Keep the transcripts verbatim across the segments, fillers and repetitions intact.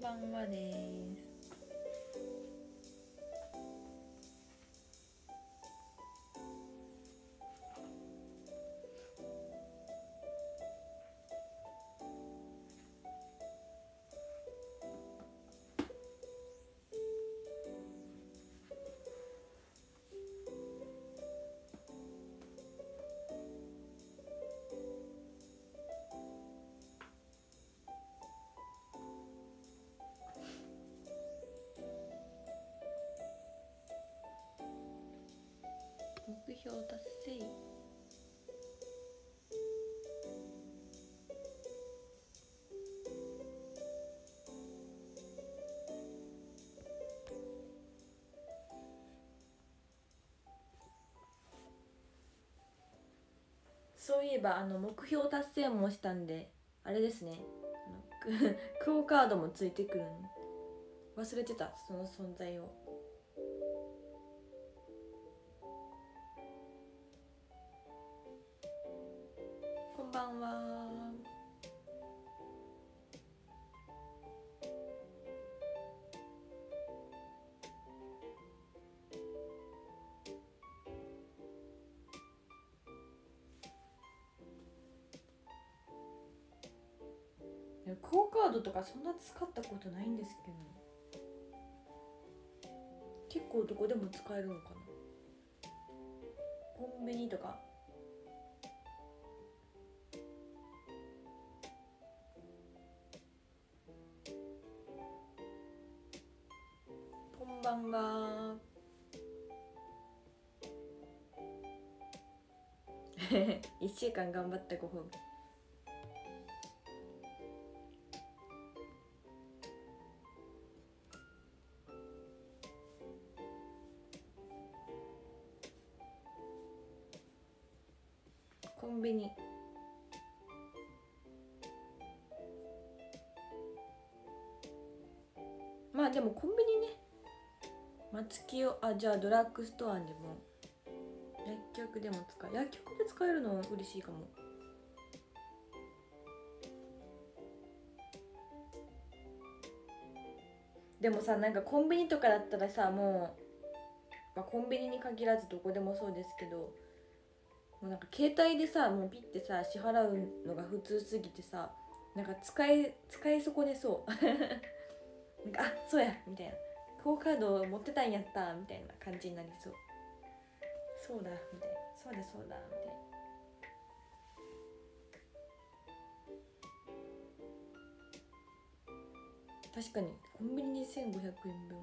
ばんはです。目標達成。そういえばあの目標達成もしたんであれですね、あのクオカードもついてくるん忘れてた、その存在を。こんばんは。クオカードとかそんな使ったことないんですけど、結構どこでも使えるのかな。コンビニとか。こんばんは。いっしゅうかん頑張ったご褒美。コンビニ。まあでもコンビニね、松木をあじゃあドラッグストアでも薬局でも使え薬局で使えるの嬉しいかも。でもさ、なんかコンビニとかだったらさ、もう、まあ、コンビニに限らずどこでもそうですけど、もうなんか携帯でさ、もうピッてさ支払うのが普通すぎてさ、なんか使い使い損ねそうなんかあそうやみたいな、クオカード持ってたんやったみたいな感じになりそう。そうだみたいな、そうだそうだみたいな。確かにコンビニにせんごひゃくえんぶん。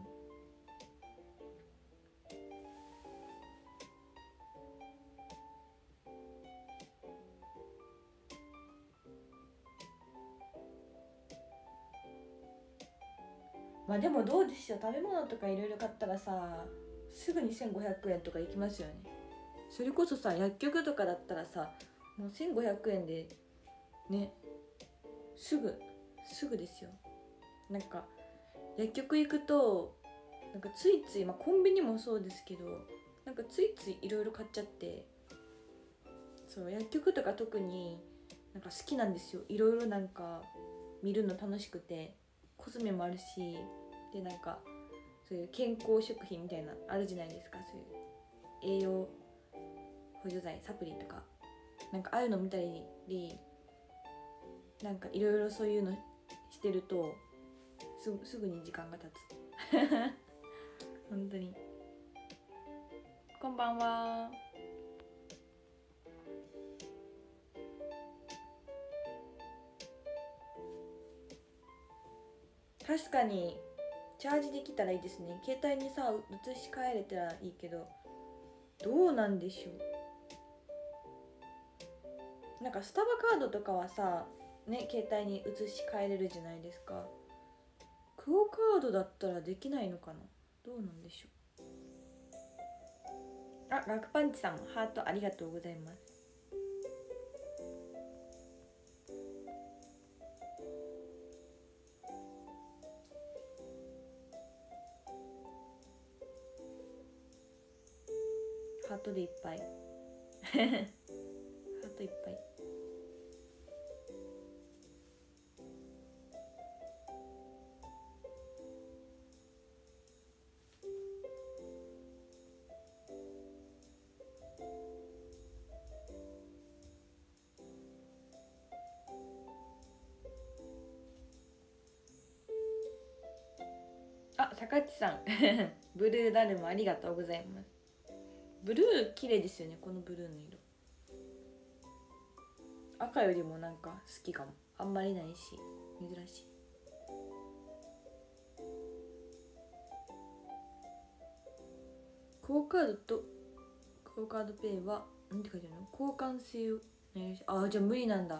まあでもどうでしょう、食べ物とかいろいろ買ったらさ、すぐにせんごひゃくえんとかいきますよね。それこそさ、薬局とかだったらさ、もうせんごひゃくえんでね、すぐすぐですよ。なんか薬局行くと、なんかついつい、まあ、コンビニもそうですけど、なんかついついいろいろ買っちゃって、そう薬局とか特になんか好きなんですよ。いろいろなんか見るの楽しくて、コスメもあるし、でなんかそういう健康食品みたいなあるじゃないですか。そういう栄養補助剤サプリとか、なんかああいうの見たり、なんかいろいろそういうのしてるとす ぐ, すぐに時間が経つ本当に。こんばんは。確かにチャージできたらいいですね。携帯にさ移し替えれたらいいけど、どうなんでしょう。なんかスタバカードとかはさね、携帯に移し替えれるじゃないですか。クオカードだったらできないのかな。どうなんでしょう。あ、ラクパンチさんハートありがとうございます。ハートでいっぱいハートいっぱい。 さかっちさんブルーダルムありがとうございます。ブルー綺麗ですよね、このブルーの色。赤よりもなんか好きかも。あんまりないし珍しい。クオカードとクオカードペイはなんて書いてあるの、交換性を、ね、ああじゃあ無理なんだ。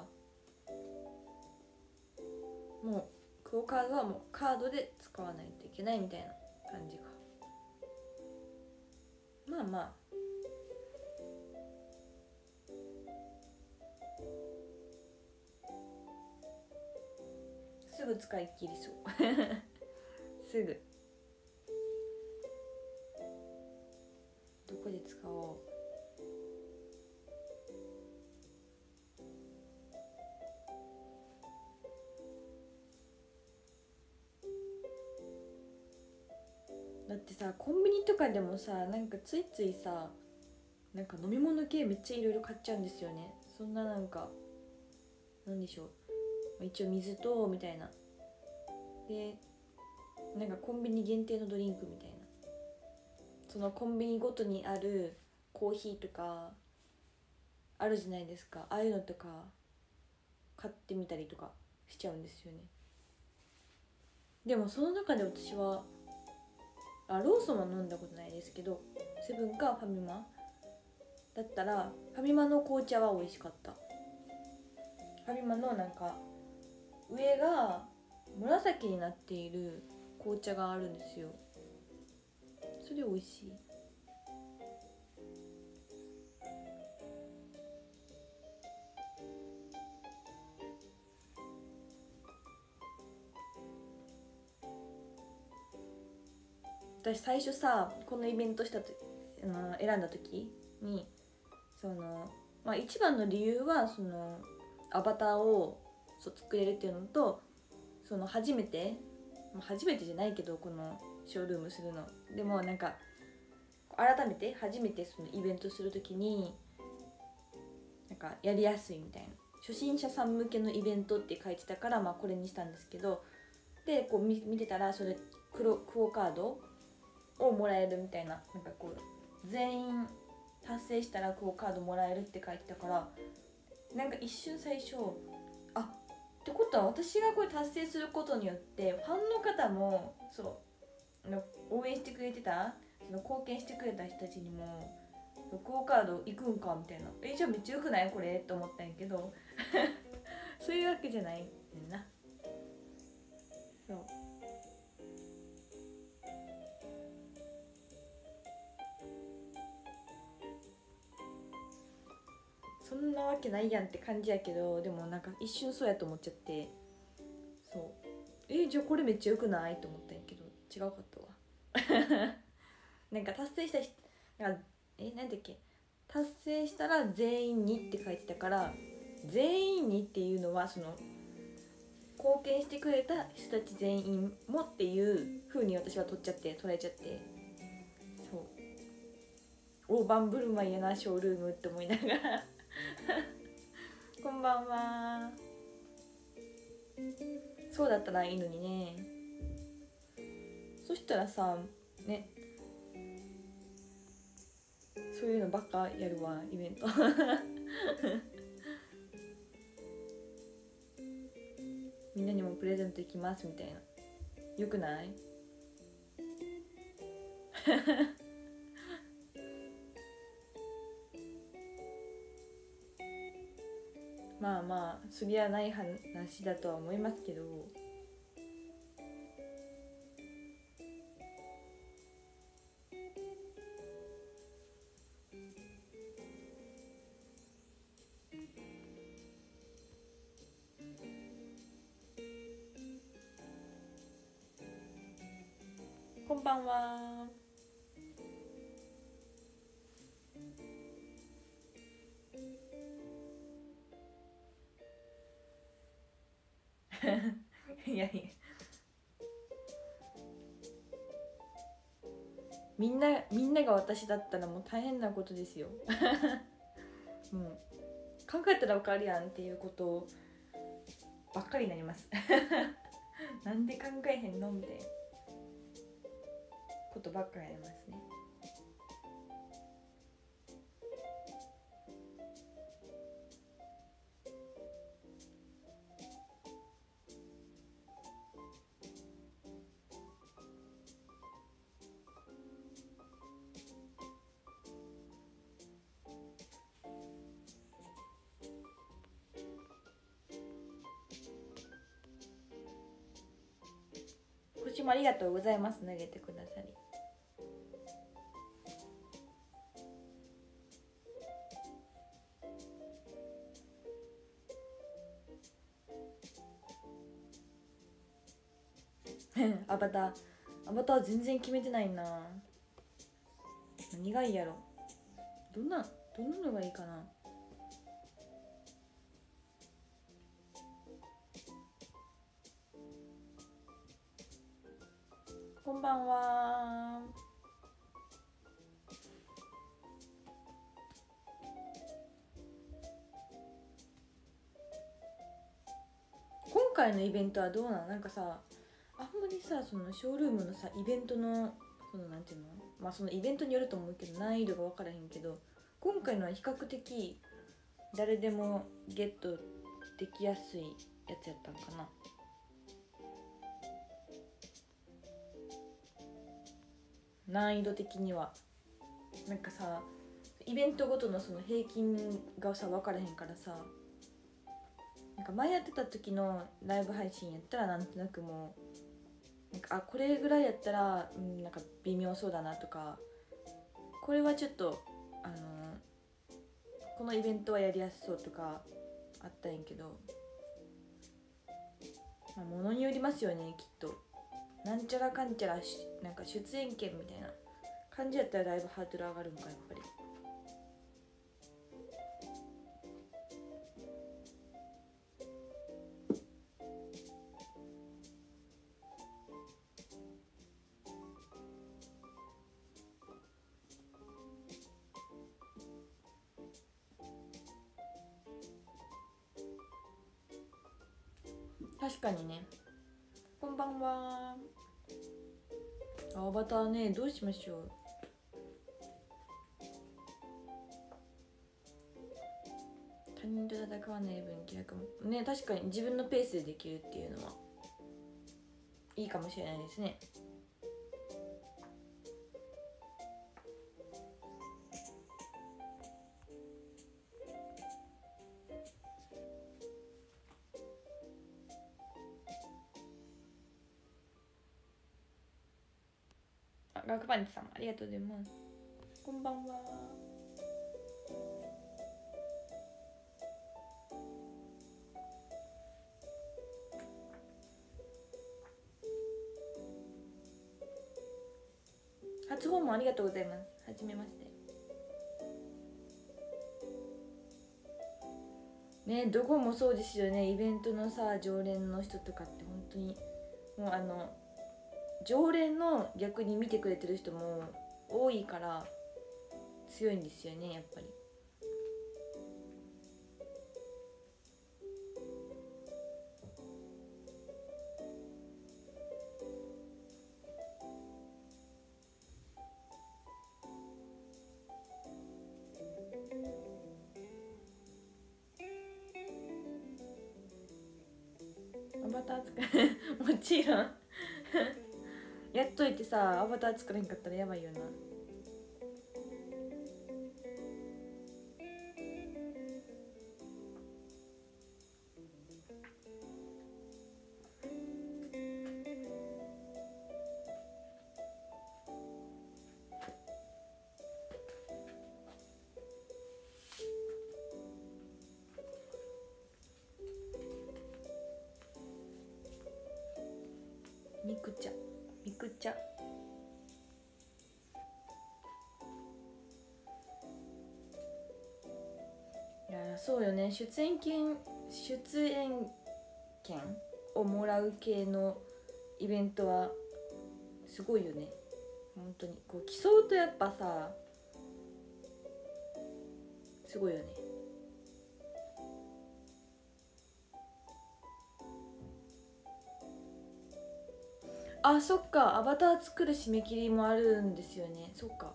もうクオカードはもうカードで使わないといけないみたいな感じか。まあまあすぐ使い切りそうすぐどこで使おう。だってさコンビニとかでもさなんかついついさなんか飲み物系めっちゃいろいろ買っちゃうんですよね。そんななんかなんでしょう、一応水とみたいなでなんかコンビニ限定のドリンクみたいな、そのコンビニごとにあるコーヒーとかあるじゃないですか。ああいうのとか買ってみたりとかしちゃうんですよね。でもその中で私はあローソンは飲んだことないですけど、セブンかファミマだったらファミマの紅茶は美味しかった。ファミマのなんか上が紫になっている紅茶があるんですよ。それ美味しい。私最初さこのイベントしたとあの選んだ時にその、まあ、一番の理由はそのアバターをそう作れるっていうのと、その初めて初めてじゃないけどこのショールームするのでもなんか改めて初めてそのイベントする時になんかやりやすいみたいな、初心者さん向けのイベントって書いてたから、まあ、これにしたんですけど、でこう 見, 見てたらそれクロクオカードをもらえるみたいな、なんかこう全員達成したらクオカードもらえるって書いてたから、なんか一瞬最初あってことは私がこれ達成することによってファンの方もそう応援してくれてた、その貢献してくれた人たちにもクオカード行くんかみたいな、えじゃあめっちゃよくないこれと思ったんやけどそういうわけじゃないねんな。そうそんなわけないやんって感じやけど、でもなんか一瞬そうやと思っちゃって、そうえじゃあこれめっちゃよくないと思ったんやけど違うかったわなんか達成した人なんかえなんだっけ達成したら全員にって書いてたから、全員にっていうのはその貢献してくれた人たち全員もっていう風に私は取っちゃって捉えちゃって、そう大盤振る舞いやなショールームって思いながらこんばんは。そうだったらいいのにね。そしたらさねそういうのばっかやるわイベントみんなにもプレゼント行きますみたいな、よくないまあまあそりゃない話だとは思いますけど、こんばんはいやいやみんなみんなが私だったらもう大変なことですよもう考えたら分かるやんっていうことばっかりになりますなんで考えへんのみたいな。 ことばっかりありますね。星もありがとうございます。投げてくださり。アバターアバター全然決めてないな。何がいいやろ。どんなどんなのがいいかな。こんばんは。今回のイベントはどうなの。なんかさ、あんまりさ、そのショールームのさイベントのそのなんていうの、まあそのイベントによると思うけど難易度が分からへんけど、今回のは比較的誰でもゲットできやすいやつやったんかな。難易度的にはなんかさ、イベントごとのその平均がさ分からへんからさ、なんか前やってた時のライブ配信やったらなんとなくもうなんかあこれぐらいやったら、うん、なんか微妙そうだなとか、これはちょっとあのー、このイベントはやりやすそうとかあったんやけど、まあ、ものによりますよねきっと。なんちゃらかんちゃらしなんか出演権みたいな感じやったらだいぶハードル上がるんかやっぱり。確かにね。こんばんは。アバターね、どうしましょう。他人と戦わない分気楽もね、確かに自分のペースでできるっていうのはいいかもしれないですね。あ、ガクパンチさんありがとうございます。こんばんは。初訪問ありがとうございます。はじめまして。ね、どこもそうですよね。イベントのさ常連の人とかって本当にもうあの常連の逆に見てくれてる人も多いから強いんですよねやっぱり。アバター作るもちろんやっといてさ、アバター作れへんかったらやばいよな。みくちゃみくちゃいやそうよね。出演権出演権をもらう系のイベントはすごいよね。本当にこう競うとやっぱさすごいよね。 あ、そっか、アバター作る締め切りもあるんですよね。そっか、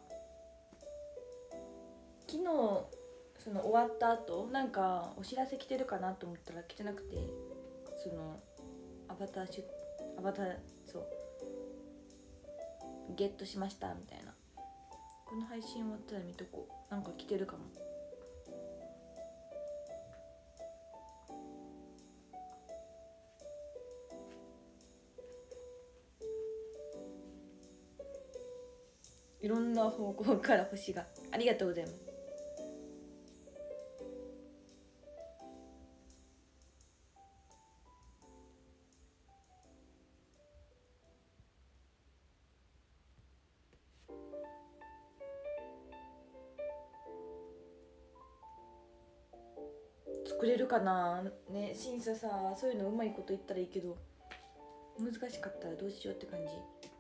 昨日その終わった後なんかお知らせ来てるかなと思ったら来てなくて、そのアバターシュアバターそうゲットしましたみたいな。この配信終わったら見とこう。なんか来てるかも。いろんな方向から星がありがとうございます。作れるかなね。審査さ、そういうのうまいこと言ったらいいけど、難しかったらどうしようって感じ。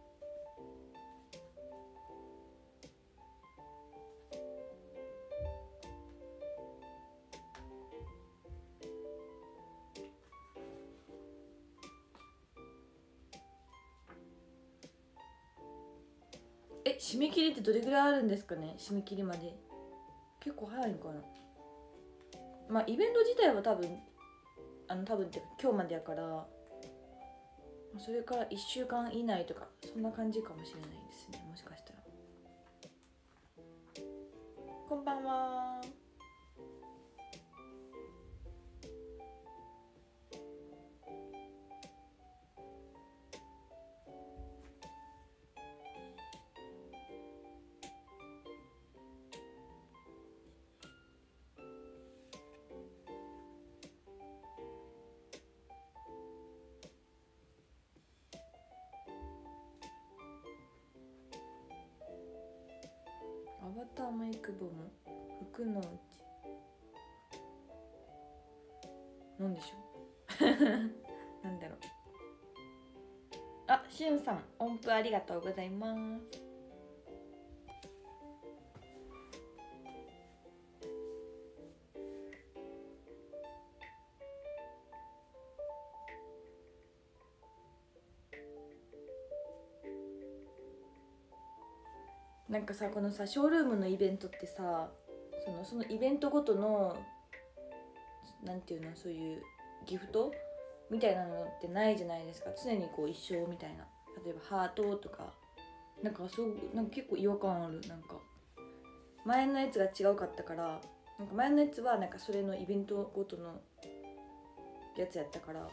え、締め切りってどれぐらいあるんですかね。締め切りまで結構早いんかな。まあイベント自体は多分あの多分ってか今日までやから、それからいっしゅうかん以内とかそんな感じかもしれないですね、もしかしたら。こんばんは。アバターメイク部も服のうちなんでしょうなんだろう。あ、しゅんさん音符ありがとうございます。なんかさ、このさショールームのイベントってさ、そのそのイベントごとのなんていうの、そういうギフトみたいなのってないじゃないですか。常にこう一緒みたいな。例えばハートとか、なんかそうなんか結構違和感ある。なんか前のやつが違うかったから、なんか前のやつはなんかそれのイベントごとのやつやったから。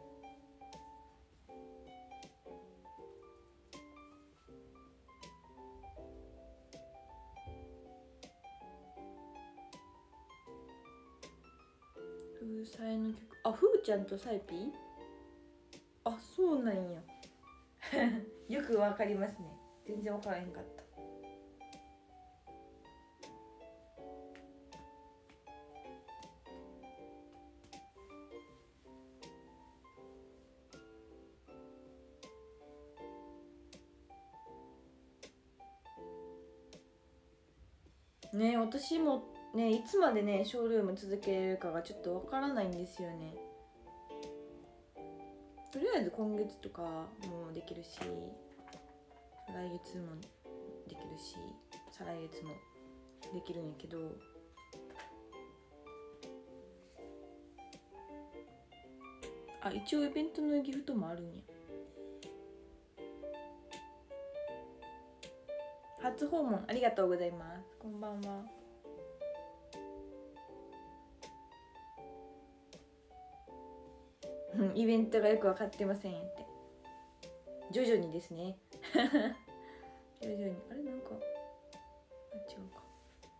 風彩の曲、あ、ふーちゃんとサイピー、あ、そうなんやよくわかりますね。全然わからへんかった。ね、私もね、いつまでねショールーム続けるかがちょっとわからないんですよね。とりあえず今月とかもできるし、来月もできるし、再来月もできるんやけど、あ、一応イベントのギフトもあるんや。初訪問ありがとうございます。こんばんは。イベントがよく分かってませんって。徐々にですね徐々に。あれなんかあ、違うか。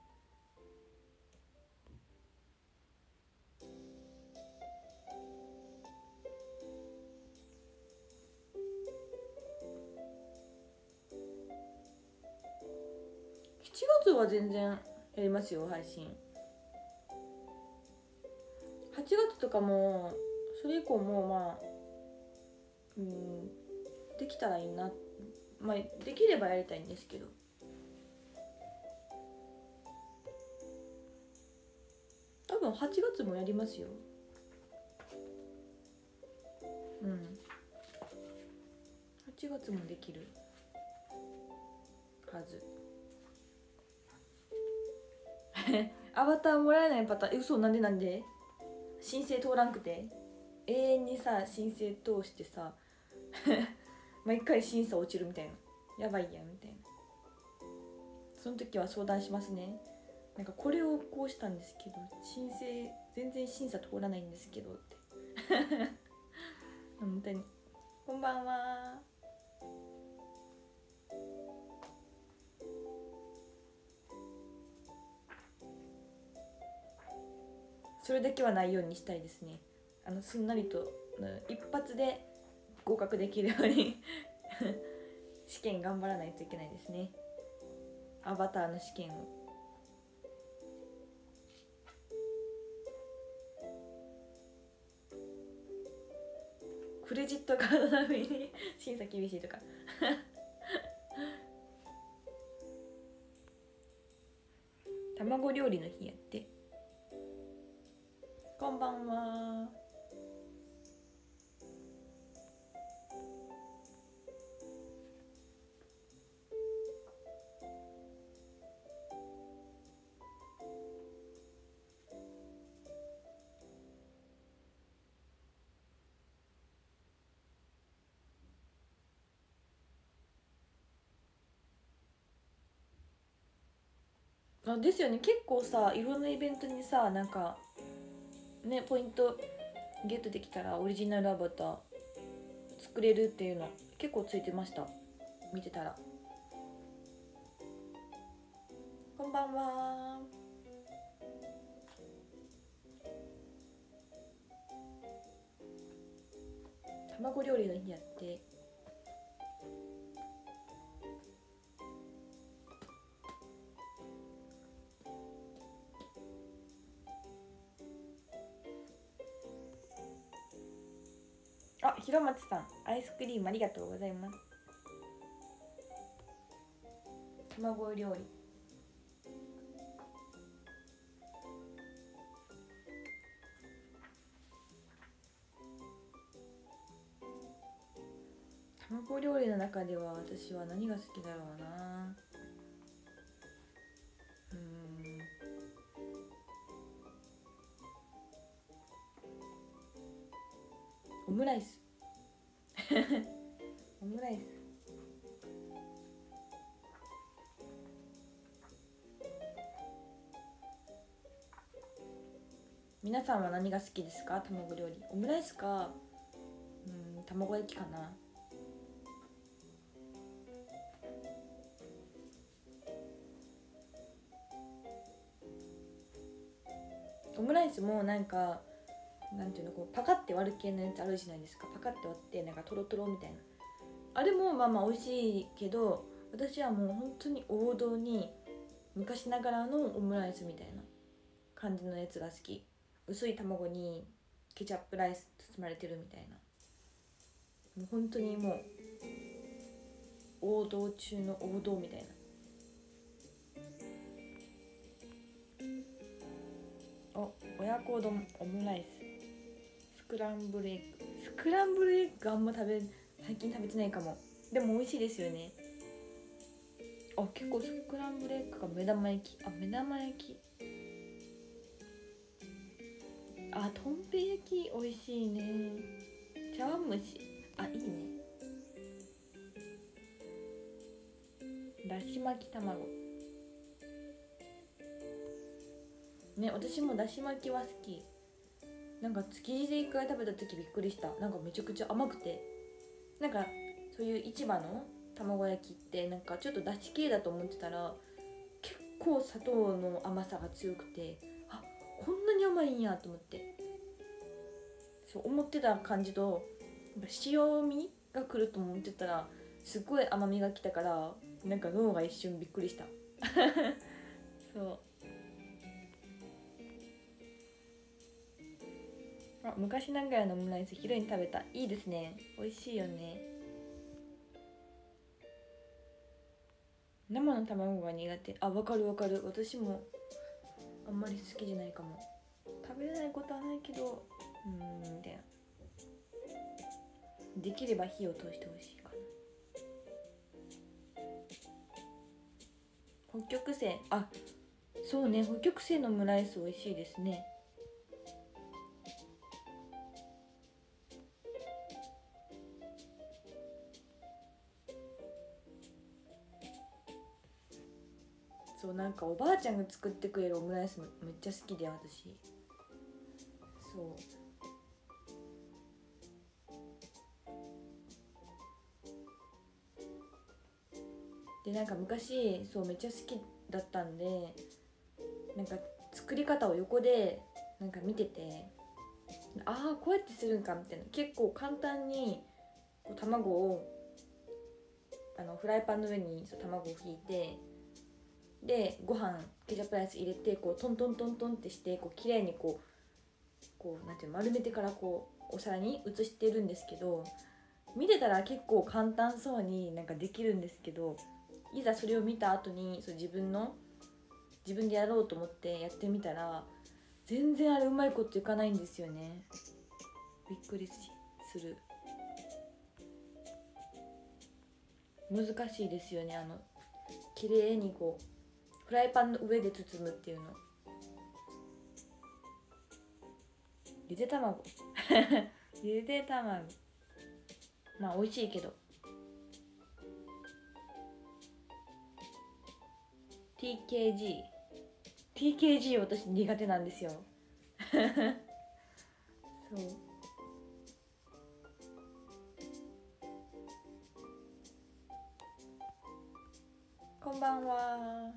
しちがつは全然やりますよ、配信。はちがつとかもそれ以降もまあうんできたらいいな、まあできればやりたいんですけど、多分はちがつもやりますよ。うん、はちちがつもできるはずアバターもらえないパターン。え、嘘、なんでなんで申請通らんくて、永遠にさ申請通してさ毎回審査落ちるみたいな、やばいやんみたいな。その時は相談しますね。なんかこれをこうしたんですけど申請全然審査通らないんですけどって本当に。こんばんは。それだけはないようにしたいですね。あのすんなりと一発で合格できるように試験頑張らないといけないですね。アバターの試験を。クレジットカード並みに審査厳しいとか卵料理の日やって。こんばんは。あですよね、結構さいろんなイベントにさなんかねポイントゲットできたらオリジナルアバター作れるっていうの結構ついてました、見てたら。こんばんは。卵料理の日やって。あ、ひろまつさん、アイスクリームありがとうございます。卵料理。卵料理の中では私は何が好きだろうな。うーん。オムライスオムライス。皆さんは何が好きですか？卵料理。オムライスか、うん、卵焼きかな。オムライスもなんかなんていうの、こうパカって割る系のやつあるじゃないですか。パカって割ってなんかトロトロみたいな、あれもまあまあ美味しいけど、私はもう本当に王道に昔ながらのオムライスみたいな感じのやつが好き。薄い卵にケチャップライス包まれてるみたいな、もう本当にもう王道中の王道みたいな。お、親子丼、オムライス、スクランブルエッグ。スクランブルエッグあんま食べ最近食べてないかも。でも美味しいですよね。あ、結構スクランブルエッグか目玉焼き。あ、目玉焼き。あ、とんぺ焼き美味しいね。茶碗蒸し、あ、いいね。だし巻き卵ね、私もだし巻きは好き。なんか築地で一回食べた時びっくりした。なんかめちゃくちゃ甘くて、なんかそういう市場の卵焼きってなんかちょっとだし系だと思ってたら結構砂糖の甘さが強くて、あ、こんなに甘いんやと思って。そう思ってた感じと塩味が来ると思ってたらすっごい甘みが来たから、なんか脳が一瞬びっくりしたそう。あ、昔ながらのオムライス昼に食べた。いいですね、美味しいよね。生の卵が苦手。あ、わかるわかる。私もあんまり好きじゃないかも。食べれないことはないけど、うーんみたいな。できれば火を通してほしいかな。 北極星、あ、そうね、北極星のオムライス美味しいですね。そう、なんかおばあちゃんが作ってくれるオムライスめっちゃ好きで、私。そうで、なんか昔そうめっちゃ好きだったんで、なんか作り方を横でなんか見てて、ああこうやってするんかみたいな、結構簡単にこう卵をあのフライパンの上にそう卵を引いて、でご飯ケチャップライス入れてこうトントントントンってしてこう綺麗にこうこうなんていうの丸めてからこうお皿に移してるんですけど、見てたら結構簡単そうになんかできるんですけど、いざそれを見た後にそう自分の自分でやろうと思ってやってみたら全然あれうまいこといかないんですよね。びっくりする。難しいですよね、あの綺麗にこうフライパンの上で包むっていうの。ゆで卵ゆで卵まあ美味しいけど ティーケージー ティーケージー 私苦手なんですよそうこんばんは。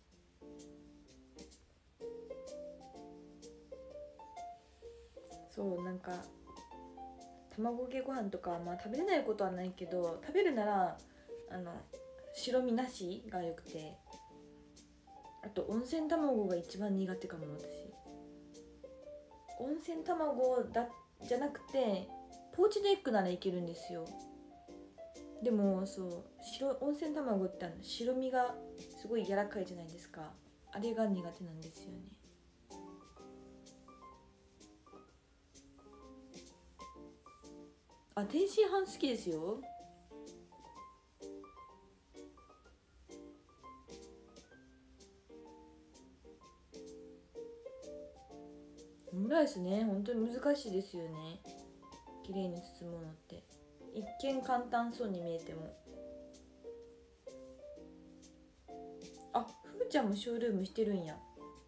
そうなんか卵かけご飯とかまあ食べれないことはないけど、食べるならあの白身なしがよくて、あと温泉卵が一番苦手かも私。温泉卵だじゃなくてポーチドエッグならいけるんですよ。でもそう白温泉卵ってあの白身がすごい柔らかいじゃないですか。あれが苦手なんですよね。あ、天津飯好きですよ。オムライスね、本当に難しいですよね。綺麗に包むのって一見簡単そうに見えても。あ、ふーちゃんもショールームしてるんや。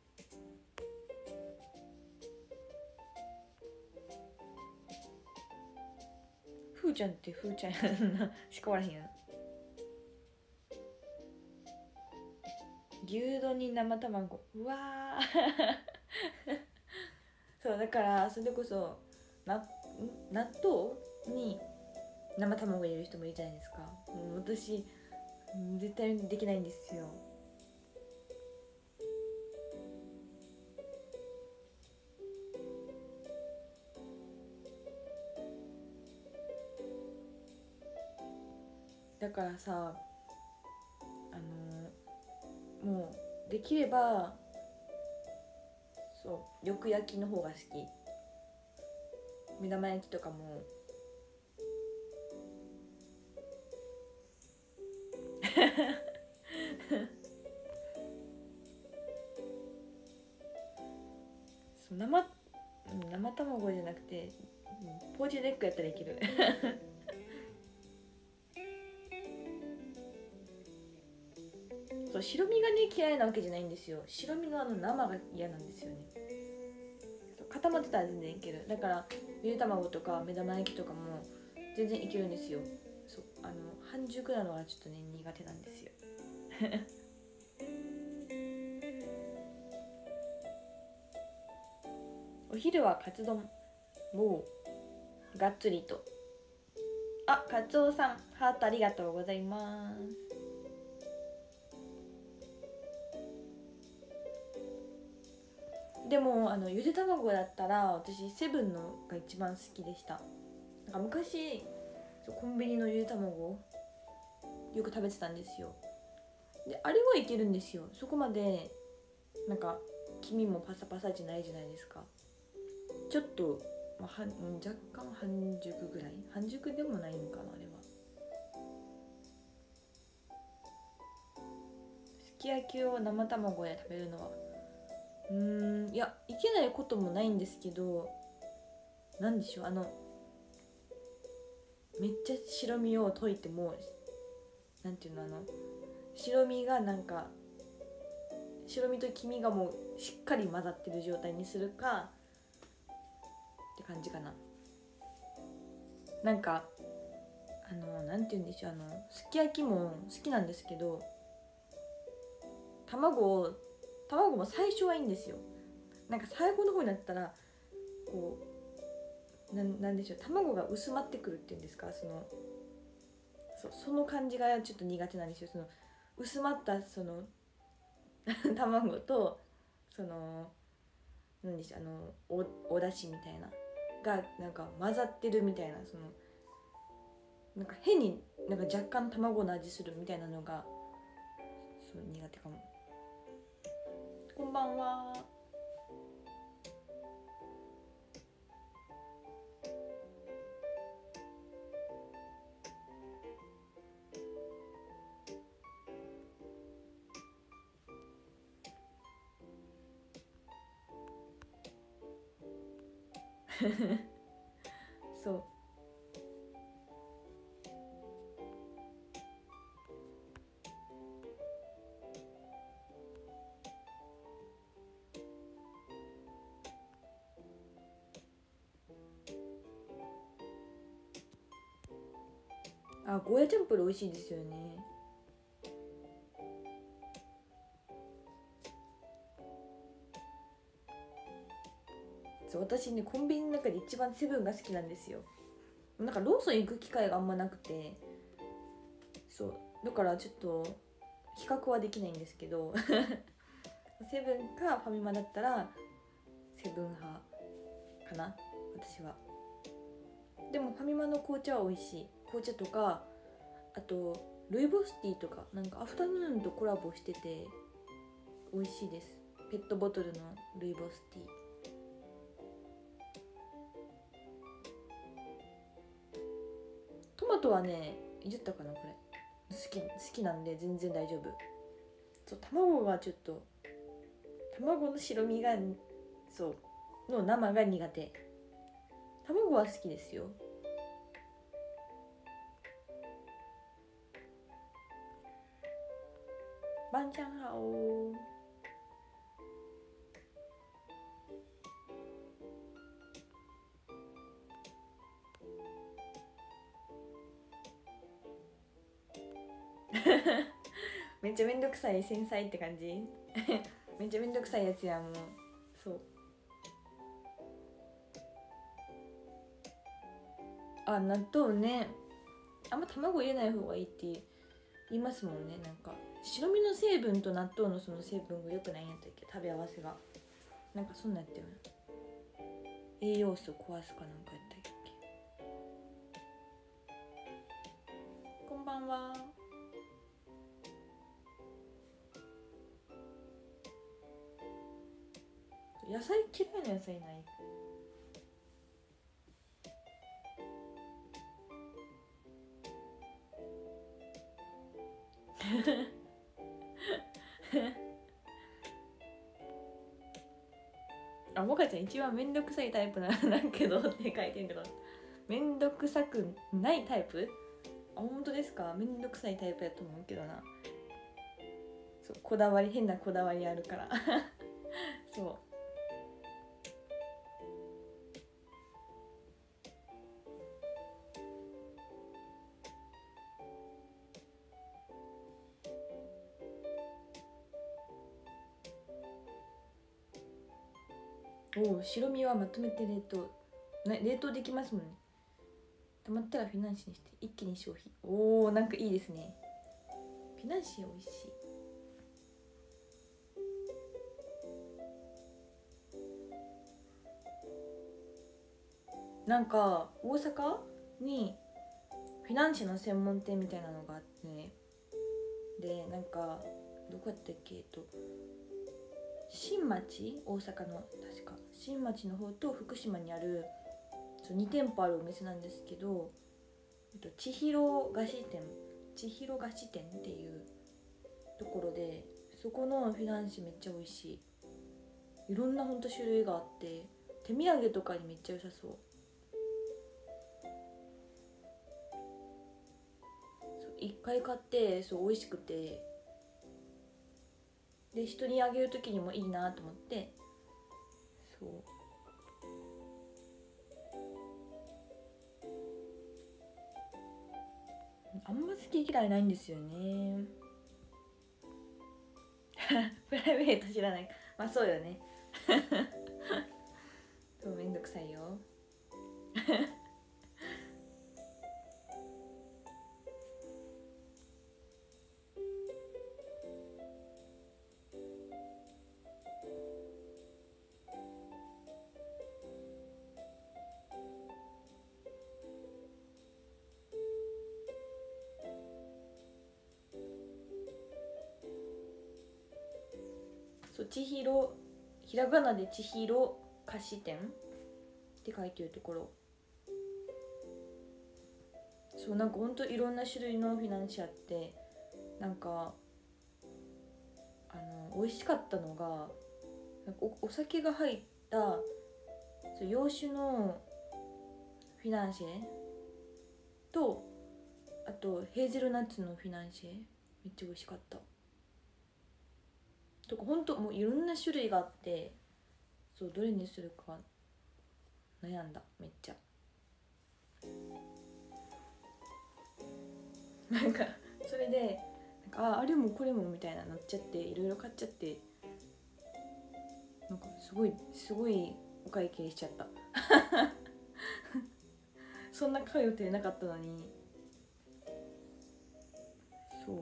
ふーちゃんってふーちゃんやなしかわらへんやな。牛丼に生卵、うわそうだからそれこそな納豆に生卵入れる人もいるじゃないですか。もう私絶対できないんですよ。だからさ、あのもうできればそうよく焼きの方が好き。目玉焼きとかもそう生生卵じゃなくてポーチドエッグやったらいけるそう白身がね嫌いなわけじゃないんですよ。白身のあの生が嫌なんですよね。固まってたら全然いける。だからゆで卵とか目玉焼きとかも全然いけるんですよ。そうあの半熟なのはちょっとね苦手なんですよお昼はカツ丼、もうがっつりと。あ、カツオさんハートありがとうございます。でもあのゆで卵だったら私セブンのが一番好きでした。なんか昔コンビニのゆで卵よく食べてたんですよ。であれはいけるんですよ。そこまでなんか黄身もパサパサじゃないじゃないですか。ちょっと、まあ、は若干半熟ぐらい、半熟でもないのかなあれは。好き焼きを生卵で食べるのはうーんいやいけないこともないんですけど、なんでしょう、あのめっちゃ白身を溶いてもなんていうの、あの白身がなんか白身と黄身がもうしっかり混ざってる状態にするかって感じかな。なんかあのなんて言うんでしょう、あのすき焼きも好きなんですけど、卵を卵も最初はいいんですよ。なんか最後の方になったらこうな ん, なんでしょう、卵が薄まってくるっていうんですか、その そ, その感じがちょっと苦手なんですよ。その薄まったその卵とその何でしょう、あの お, おだしみたいながなんか混ざってるみたいな、そのなんか変になんか若干卵の味するみたいなのがそう苦手かも。こんばんは。そうあ、ゴーヤチャンプル美味しいですよね。そう、私ねコンビニの中で一番セブンが好きなんですよ。なんかローソン行く機会があんまなくて、そうだからちょっと比較はできないんですけどセブンかファミマだったらセブン派かな私は。でもファミマの紅茶は美味しい。紅茶とかあとルイボスティーとかなんかアフタヌーンとコラボしてて美味しいです。ペットボトルのルイボスティー。トマトはね言ったかな、これ好き好きなんで全然大丈夫。そう、卵がちょっと卵の白身がそうの生が苦手。卵は好きですよ。バンチャンハオめっちゃめんどくさい繊細って感じめっちゃめんどくさいやつやんもう。そうあ、納豆ね、あんま卵入れない方がいいって言いますもんね。なんか白身の成分と納豆のその成分が良くないんやったっけ、食べ合わせがなんかそんなんやったよね。栄養素壊すかなんかやったっけ。こんばんは。野菜嫌いな野菜ない？あ、もかちゃん一番めんどくさいタイプなんだけどって書いてんけど、めんどくさくないタイプ？あ、本当ですか？めんどくさいタイプやと思うけどな。そう、こだわり、変なこだわりあるからそうおお、白身はまとめて冷凍、ね、冷凍できますもんね。たまったらフィナンシェにして一気に消費。おお、なんかいいですね。フィナンシェ美味しい。なんか大阪にフィナンシェの専門店みたいなのがあってね、でなんかどこやったっけ、えっと新町、大阪の確か新町の方と福島にあるに店舗あるお店なんですけど、千尋菓子店千尋菓子店っていうところで、 そこのフィナンシェめっちゃ美味しい。いろんなほんと種類があって手土産とかにめっちゃ良さそう。一回買ってそう美味しくて、で人にあげる時にもいいなと思って、そうあんま好き嫌いないんですよねプライベート知らない。まあそうよねそうめんどくさいよそう、千尋、ひらがなで千尋菓子店って書いてるところ。そうなんかほんといろんな種類のフィナンシェあって、なんかあの美味しかったのが、なんか お, お酒が入ったそう洋酒のフィナンシェと、あとヘーゼルナッツのフィナンシェめっちゃ美味しかった。とかほんともういろんな種類があって、そうどれにするか悩んだめっちゃ。なんかそれでなんか あ, あれもこれもみたいななっちゃって、いろいろ買っちゃって、なんかすごいすごいお会計しちゃったそんな買う予定なかったのに。そう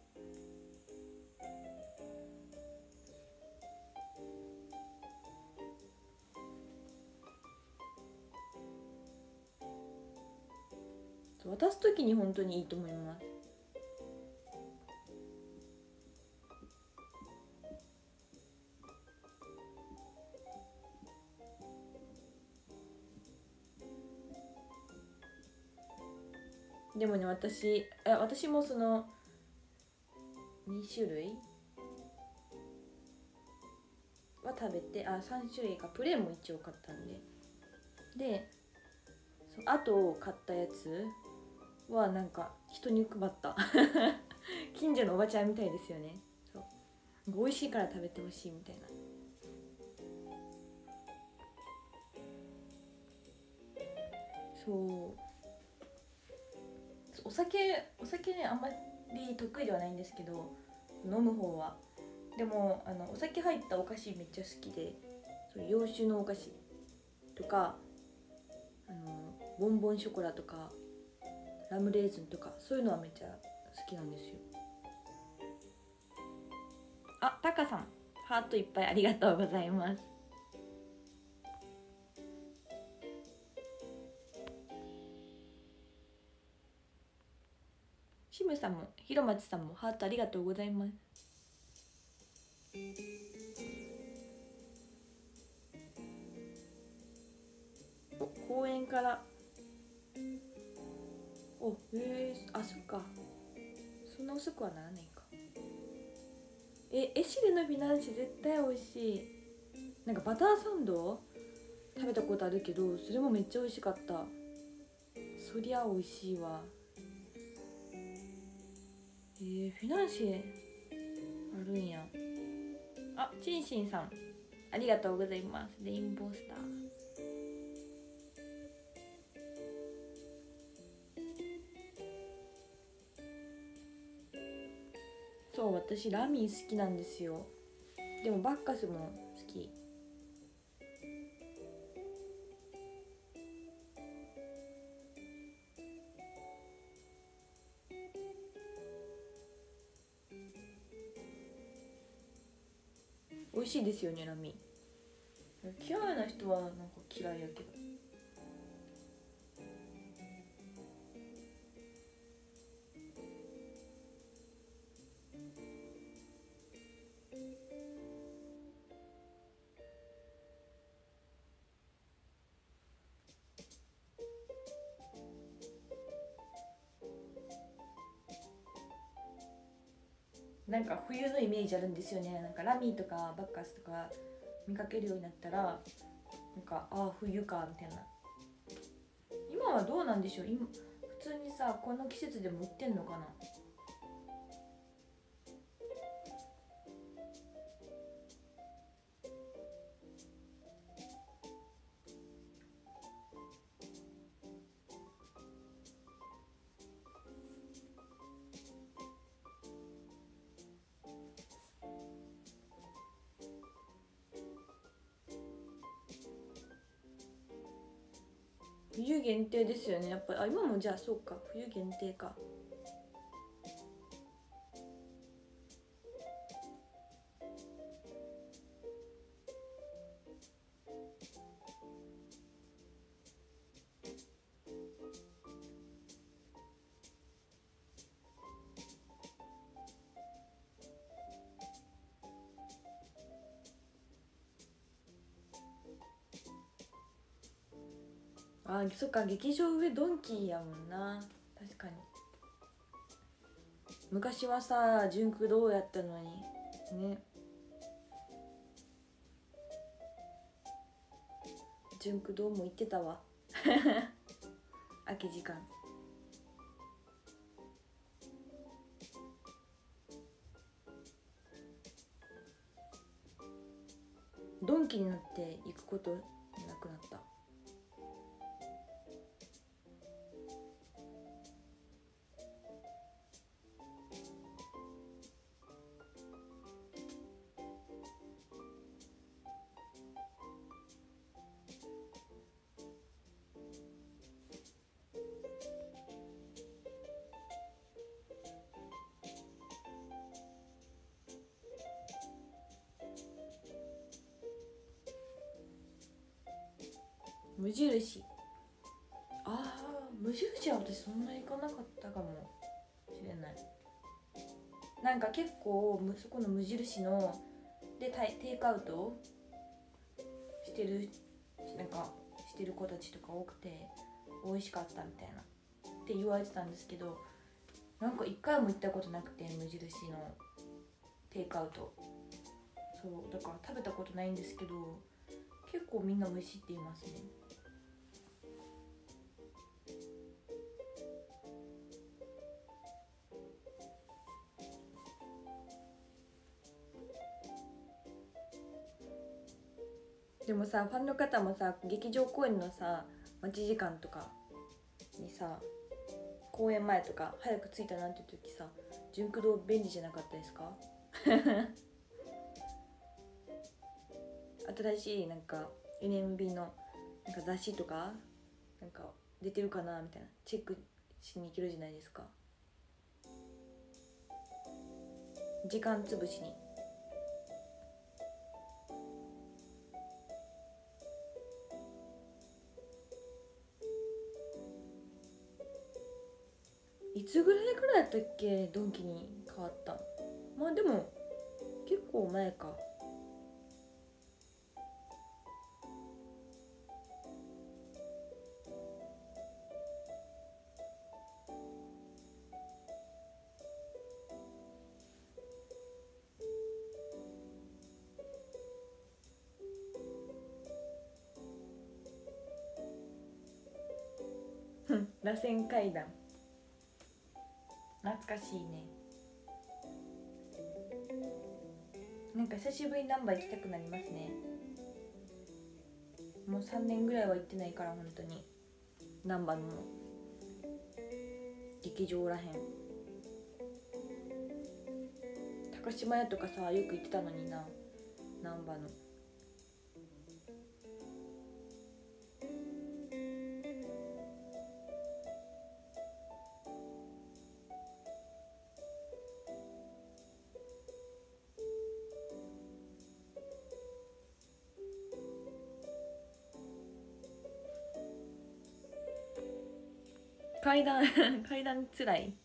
渡す時に本当にいいと思います。でもね、私あ私もそのに種類は食べて、あさん種類か、プレーンも一応買ったんで、でそあと買ったやつはなんか人に配った近所のおばちゃんみたいですよね。そう美味しいから食べてほしいみたいな。そうお酒お酒ねあんまり得意ではないんですけど、飲む方は。でもあのお酒入ったお菓子めっちゃ好きで、そう洋酒のお菓子とか、あのボンボンショコラとかラムレーズンとか、そういうのはめっちゃ好きなんですよ。あ、タカさんハートいっぱいありがとうございます。シムさんもひろまちさんもハートありがとうございます。お、公園からお、へえー、あ、そっか、そんな遅くはならないか。え、エシレのフィナンシェ絶対美味しい。なんかバターサンド食べたことあるけど、それもめっちゃ美味しかった。そりゃ美味しいわ。えー、フィナンシェあるんや。あ、チンシンさんありがとうございます。レインボースター。そう、私ラミー好きなんですよ。でもバッカスも好き。美味しいですよね、ラミー。嫌いな人はなんか嫌いやけど。 なんか冬のイメージあるんですよね。なんかラミーとかバッカスとか見かけるようになったら、なんかああ冬かみたいな。今はどうなんでしょう。今普通にさ、この季節でも売ってんのかな。冬限定ですよねやっぱり。あ、今もじゃあそうか、冬限定か。あ、そっか、劇場上ドンキーやもんな。確かに昔はさ純駆動やったのにね。純駆動も行ってたわ空き時間。ドンキになって行くことなくなった。無印、ああ無印は私そんな行かなかったかもしれない。なんか結構そこの無印のでテイクアウトしてるなんかしてる子たちとか多くて美味しかったみたいなって言われてたんですけど、なんか一回も行ったことなくて無印のテイクアウト。そうだから食べたことないんですけど、結構みんな美味しいって言いますね。でもさ、ファンの方もさ、劇場公演のさ待ち時間とかにさ、公演前とか早く着いたなんて時さ、純駆動便利じゃなかったですか新しいなんか エヌエムビー のなんか雑誌とかなんか出てるかなみたいなチェックしに行けるじゃないですか、時間つぶしに。いつぐらいからやったっけ、ドンキに変わった。まあでも結構前か。螺旋階段懐かしいね。なんか久しぶりにナンバー行きたくなりますね。もうさんねんぐらいは行ってないから、本当にナンバーの劇場らへん。高島屋とかさよく行ってたのにな、ナンバーの。階段階段つらい。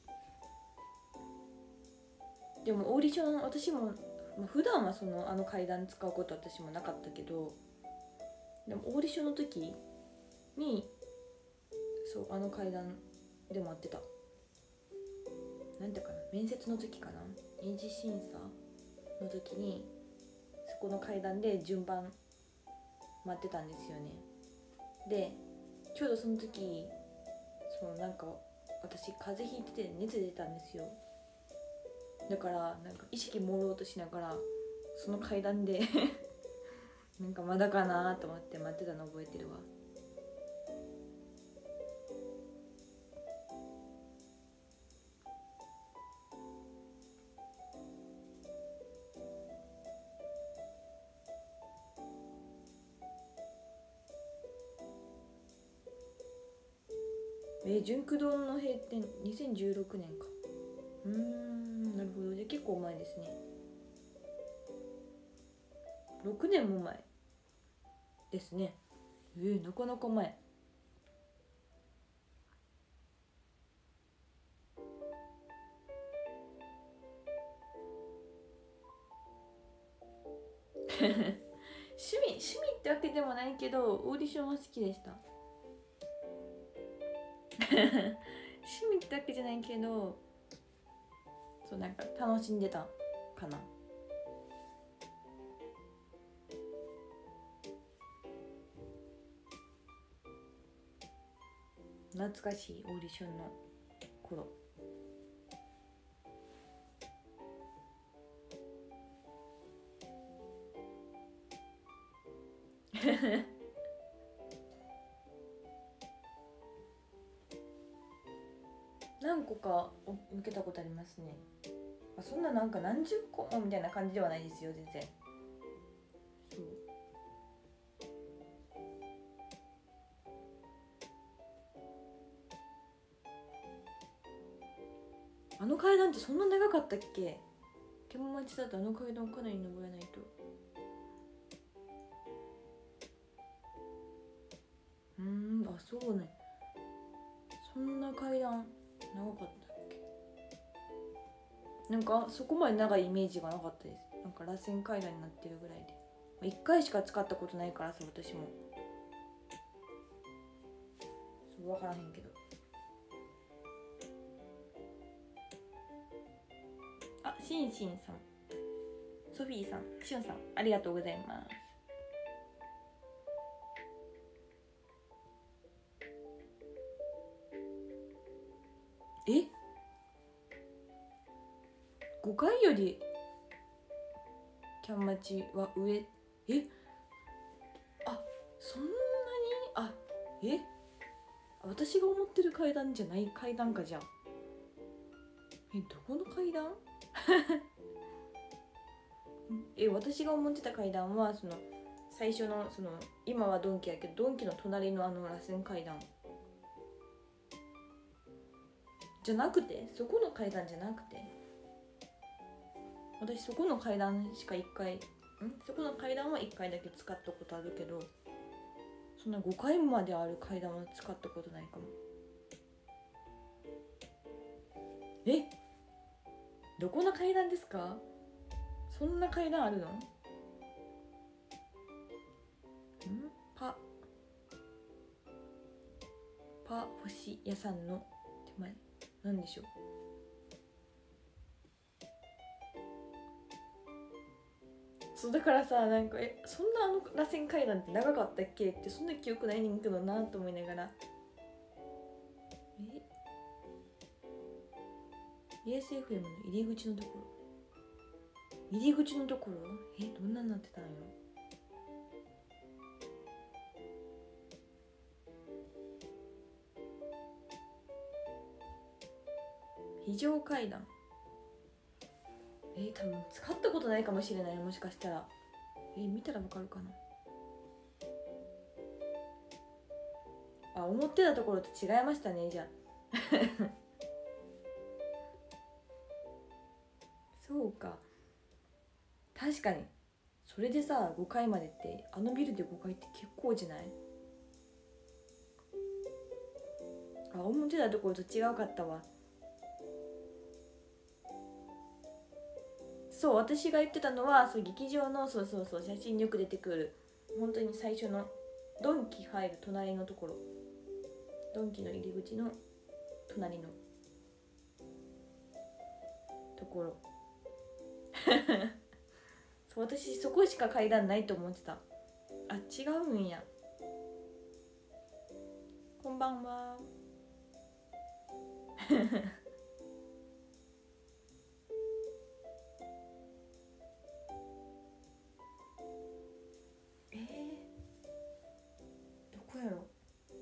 でもオーディション私も、まあ、普段はそのあの階段使うこと私もなかったけど、でもオーディションの時にそうあの階段でも会ってた。なんていうかな、 面接の時かな、二次審査の時にそこの階段で順番待ってたんですよね。でちょうどその時そのなんか私風邪ひいてて熱出たんですよ。だからなんか意識朦朧としながらその階段でなんかまだかなと思って待ってたの覚えてるわ。えー、純駆堂の閉店にせんじゅうろくねんか。うーん、なるほど。じゃあ結構前ですね。ろくねんも前ですね。えー、なかなか前。趣味趣味ってわけでもないけどオーディションは好きでした趣味ってわけじゃないけどそうなんか楽しんでたかな。懐かしいオーディションの頃。何個か受けたことありますね。そんななんか何十個もみたいな感じではないですよ全然。そうあの階段ってそんな長かったっけ？獣町だとあの階段かなり登らないと。うーん、あ、そうね。そんな階段長かったっけ？なんかそこまで長いイメージがなかったです。なんか螺旋階段になってるぐらいで、いっかいしか使ったことないからさ、私もそう分からへんけど。あ、しんしんさん、ソフィーさん、しゅんさん、ありがとうございます。えごかいよりキャンマチは上？えあ、そんなに？あ、え私が思ってる階段じゃない階段か。じゃあえどこの階段？え私が思ってた階段はその最初のその今はドンキやけどドンキの隣のあの螺旋階段じゃなくて、そこの階段じゃなくて、私そこの階段しかいっかいんそこの階段はいっかいだけ使ったことあるけど、そんなごかいまである階段は使ったことないかも。えどこの階段ですか？そんな階段あるの？んパパ星屋さんの手前なんでしょう。そうだからさ、なんかえそんなあの螺旋階段って長かったっけってそんな記憶ないねんけどなと思いながら、え イーエスエフエム の入り口のところ入り口のところえどんなになってたんやろ。非常階段えー、多分使ったことないかもしれない。もしかしたらえー、見たらわかるかな。あ、思ってたところと違いましたね。じゃあそうか、確かにそれでさごかいまでってあのビルでごかいって結構じゃない？あ、思ってたところと違うかったわ。そう私が言ってたのはそう劇場のそうそうそう写真によく出てくる本当に最初のドンキ入る隣のところ、ドンキの入り口の隣のところそう、私そこしか階段ないと思ってた。あ、違うんや。こんばんはえー、どこやろ。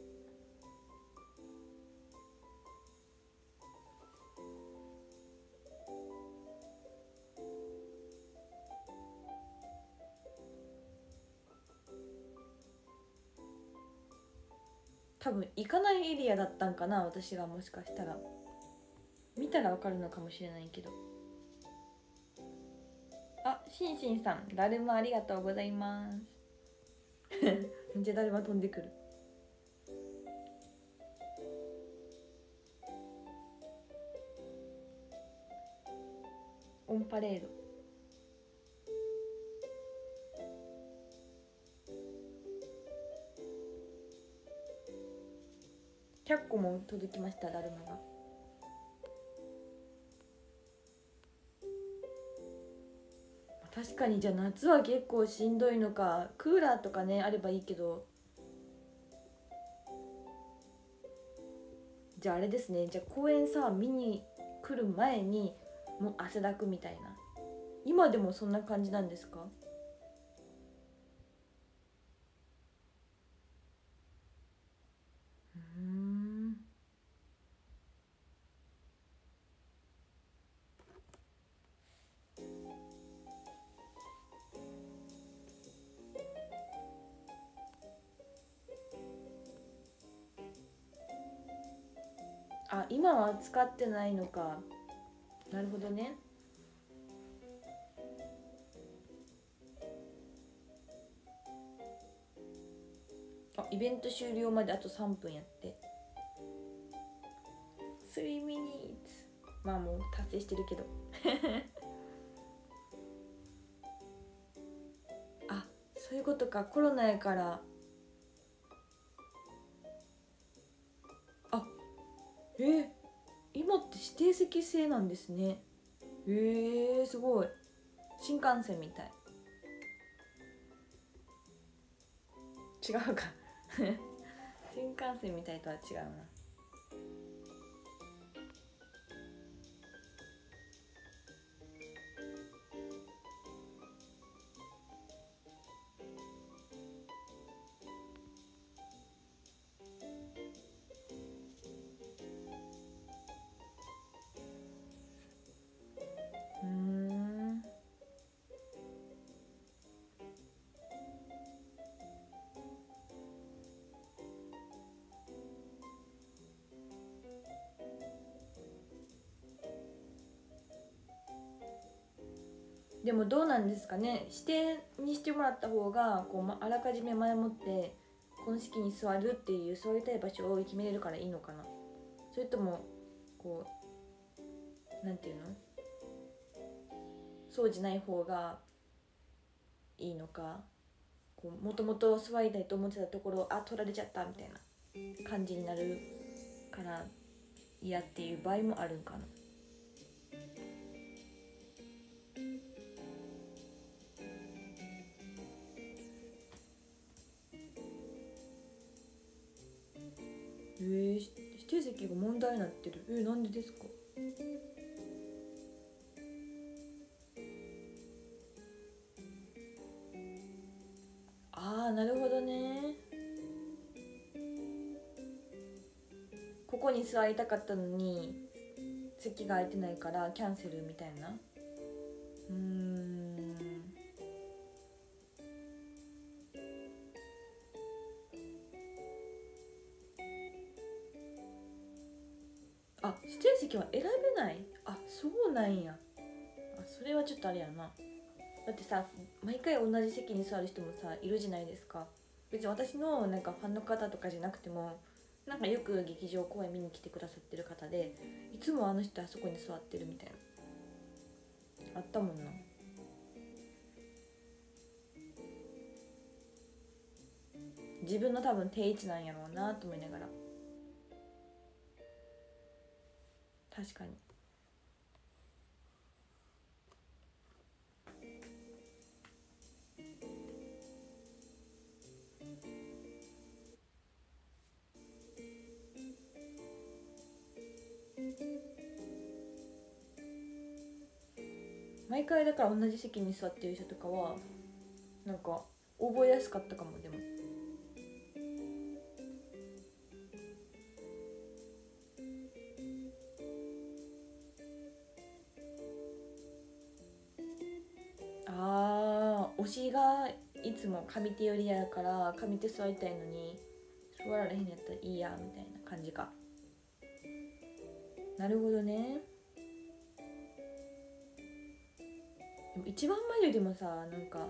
多分行かないエリアだったんかな、私が。もしかしたら見たらわかるのかもしれないけど。あ、しんしんさん、だるまありがとうございますめっちゃだるま飛んでくる。オンパレード。ひゃっこも届きました、だるまが。確かに。じゃあ夏は結構しんどいのか。クーラーとかねあればいいけど。じゃああれですね、じゃあ公園さ見に来る前にもう汗だくみたいな。今でもそんな感じなんですか？うーん。あ、今は使ってないのか。なるほどね。あ、イベント終了まであとさんぷんやって。スリーミニッツ。まあもう達成してるけどあ、そういうことか。コロナやから。あ、えー、今って指定席制なんですね。えー、すごい。新幹線みたい。違うか新幹線みたいとは違うな。うーん。でもどうなんですかね。指定にしてもらった方がこう、ま、あらかじめ前もってこの席に座るっていう座りたい場所を決めれるからいいのかな。それともこうなんていうの、そうじゃない方がいいのか。もともと座りたいと思ってたところ、あ、取られちゃったみたいな感じになるから嫌っていう場合もあるんかな。えー、指定席が問題になってる。えー、なんでですか？あー、なるほどね。ここに座りたかったのに席が空いてないからキャンセルみたいな。うーん。あ、指定席は選べない。あ、そうなんや。あ、それはちょっとあれやな。だってさ、毎回同じ席に座る人もさいるじゃないですか。別に私のなんかファンの方とかじゃなくても、なんかよく劇場公演見に来てくださってる方で、いつもあの人あそこに座ってるみたいなあったもんな。自分の多分定位置なんやろうなと思いながら。確かに。 毎回だから同じ席に座ってる人とかはなんか覚えやすかったかも。でもあー、推しがいつも上手寄りやから上手座りたいのに座られへんやったらいいやみたいな感じか。なるほどね。でも一番前よりもさ、なんか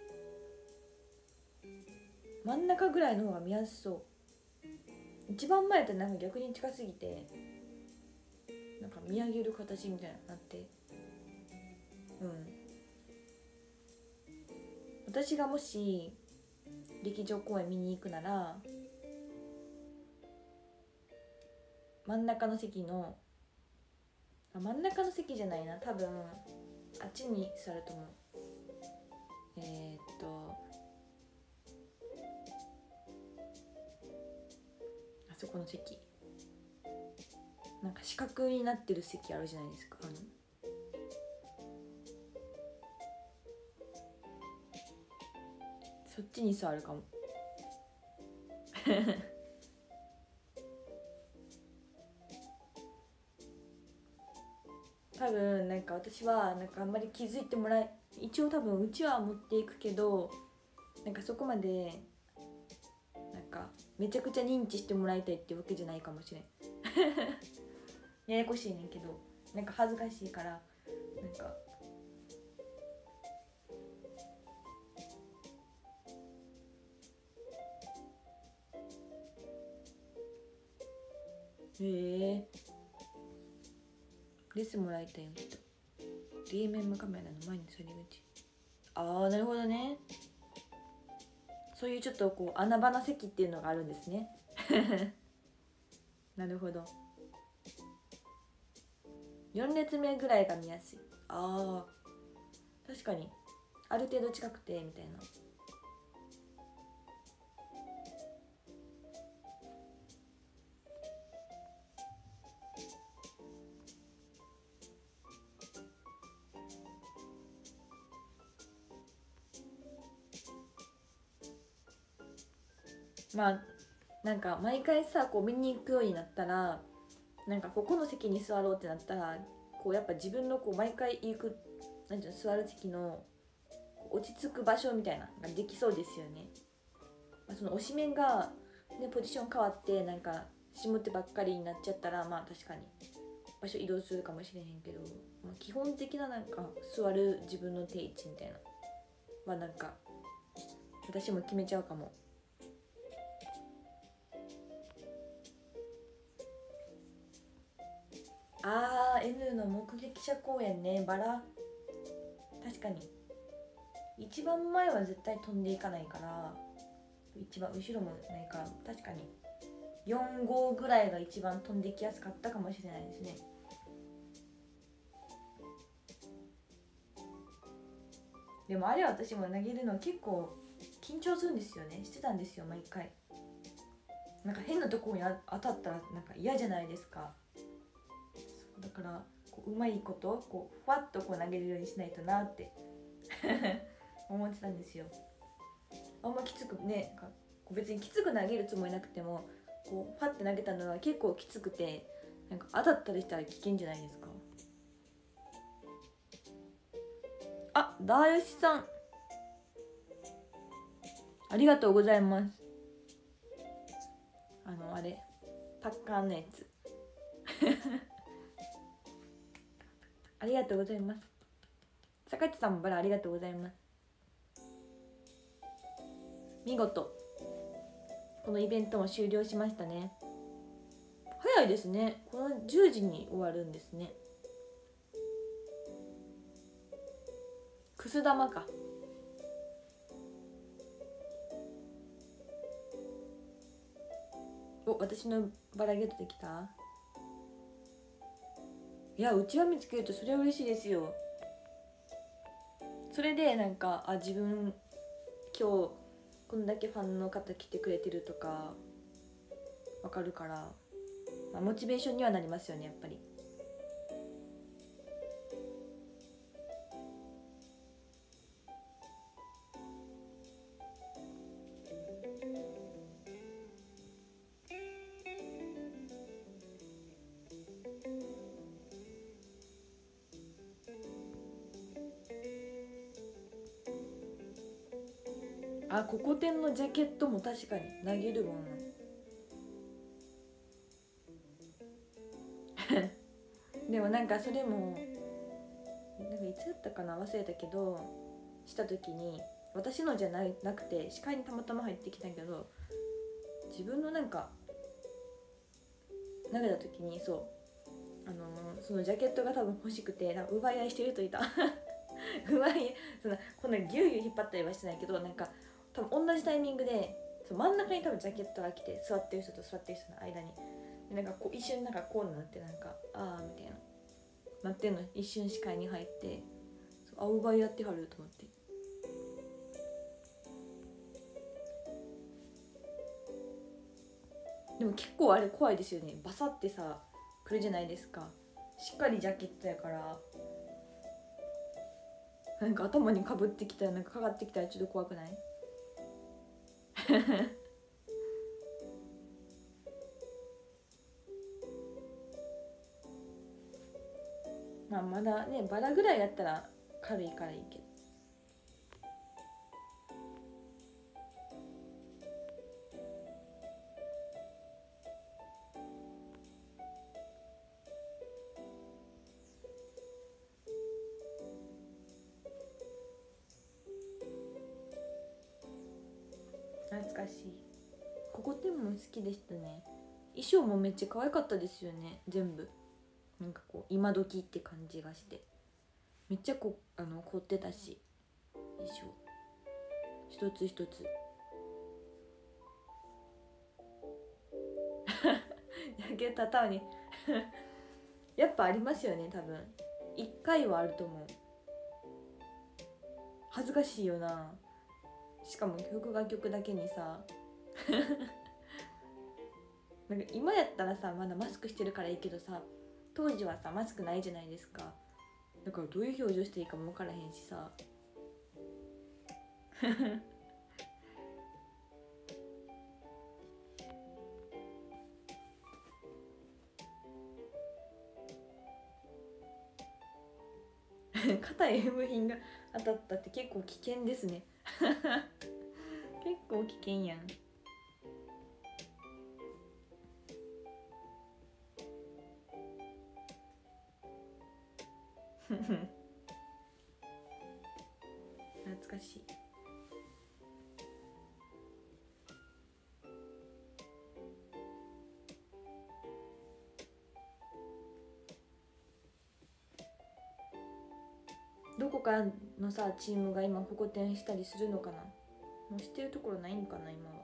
真ん中ぐらいの方が見やすそう。一番前ってなんか逆に近すぎてなんか見上げる形みたいになって、うん、私がもし劇場公演見に行くなら真ん中の席のあ真ん中の席じゃないな、多分あっちに座ると思う。えー、っとあそこの席、なんか四角になってる席あるじゃないですか。あのそっちに座るかも多分なんか私はなんかあんまり気づいてもらえ、一応多分うちは持っていくけどなんかそこまでなんかめちゃくちゃ認知してもらいたいってわけじゃないかもしれんややこしいねんけど、なんか恥ずかしいからなんかへえレスもらいたいよ人 ディーエムエム カメラの前に座り口。ああなるほどね。そういうちょっとこう穴場な席っていうのがあるんですねなるほど。よん列目ぐらいが見やすい。あー確かにある程度近くてみたいな。まあなんか毎回さこう見に行くようになったらなんかここの席に座ろうってなったらこうやっぱ自分のこう毎回行くなんていうの座る席の落ち着く場所みたいなのができそうですよね。まあ、その推しメンが、ね、ポジション変わってなんか下手ばっかりになっちゃったらまあ確かに場所移動するかもしれへんけど、まあ、基本的ななんか座る自分の定位置みたいなはなんか私も決めちゃうかも。あー N の目撃者公演ね、バラ確かに一番前は絶対飛んでいかないから一番後ろもないから確かによん号ぐらいが一番飛んできやすかったかもしれないですね。でもあれ私も投げるの結構緊張するんですよね。してたんですよ毎回。なんか変なところに当たったらなんか嫌じゃないですか。だからこううまいことこうふわっとこう投げれるようにしないとなって思ってたんですよ。あんまきつくね、なんかこう別にきつく投げるつもりなくてもこうファって投げたのは結構きつくてなんか当たったりしたら危険じゃないですか。あ、ダーヨシさんありがとうございます。あのあれパッカーのやつありがとうございます。坂地さんもバラありがとうございます。見事このイベントも終了しましたね。早いですね。このじゅうじに終わるんですね。くす玉か。お、私のバラゲットできた。いや、うちわ見つけるとそれは嬉しいですよ。それでなんかあ自分今日こんだけファンの方来てくれてるとかわかるから、まあ、モチベーションにはなりますよねやっぱり。 あ、ココテンのジャケットも確かに投げるもんでもなんかそれもなんかいつだったかな忘れたけど、した時に私のじゃないなくて視界にたまたま入ってきたけど、自分のなんか投げた時にそうあのー、そのジャケットが多分欲しくて多分奪い合いしてる人いた奪いそのこんなギューギュー引っ張ったりはしてないけど、なんか多分同じタイミングでそう真ん中に多分ジャケットが来て、座ってる人と座ってる人の間にでなんかこう一瞬なんかこうなってなんかあーみたいななってんの、一瞬視界に入ってそうあ奪い合ってはると思って。でも結構あれ怖いですよね、バサってさ来るじゃないですか。しっかりジャケットやからなんか頭にかぶってきたらなんかかかってきたらちょっと怖くないまあまだねバラぐらいだったら軽いからいいけど。懐かしい。ここでも好きでしたね。衣装もめっちゃ可愛かったですよね、全部。なんかこう今時って感じがしてめっちゃこあの凝ってたし、衣装一つ一つやけた頭にやっぱありますよね、多分一回はあると思う。恥ずかしいよな、しかも曲が曲だけにさなんか今やったらさまだマスクしてるからいいけどさ、当時はさマスクないじゃないですか。だからどういう表情していいかも分からへんしさ肩へ部品が当たったって結構危険ですね結構危険やん懐かしい。どこかのさチームが今ホコ天したりするのかな。もうしてるところないんかな今は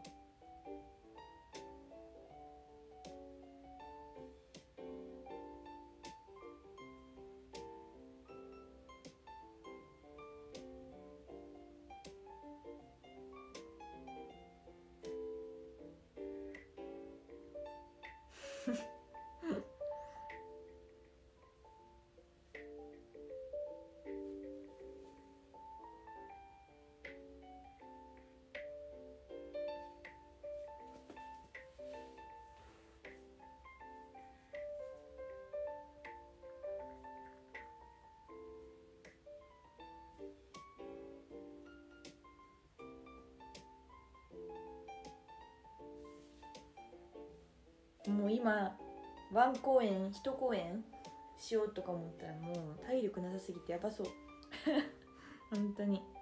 もう今ワン公演いち公演しようとか思ったらもう体力なさすぎてやばそう本当に。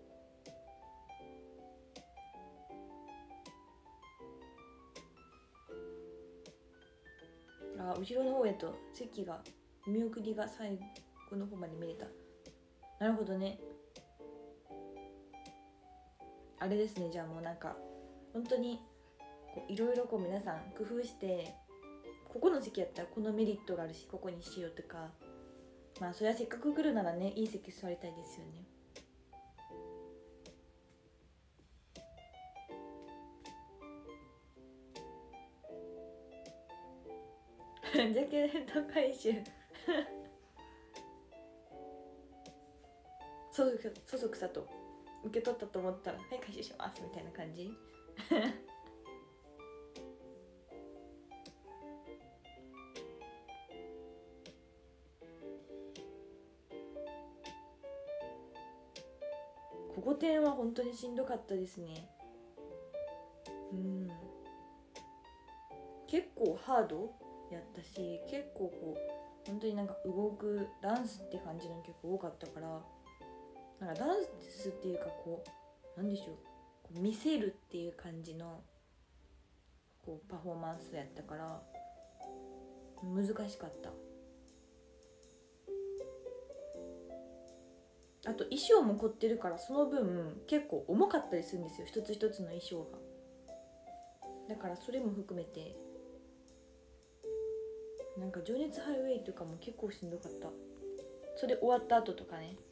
あ、後ろの方へと席が見送りが最後の方まで見れた。なるほどね。あれですね、じゃあもうなんか本当にいろいろこう皆さん工夫して、ここの席やったらこのメリットがあるしここにしようとか、まあそれはせっかく来るならねいい席座りたいですよねジャケット回収そそそくさと受け取ったと思ったらはい回収しますみたいな感じこ保護展は本当にしんどかったですね。うん、結構ハードやったし、結構こう本当になんか動くダンスって感じの曲多かったから、なんかダンスっていうかこうなんでしょう、こう見せるっていう感じのこうパフォーマンスやったから難しかった。あと衣装も凝ってるから、その分結構重かったりするんですよ、一つ一つの衣装が。だからそれも含めてなんか情熱ハイウェイとかも結構しんどかった。それ終わった後とかね。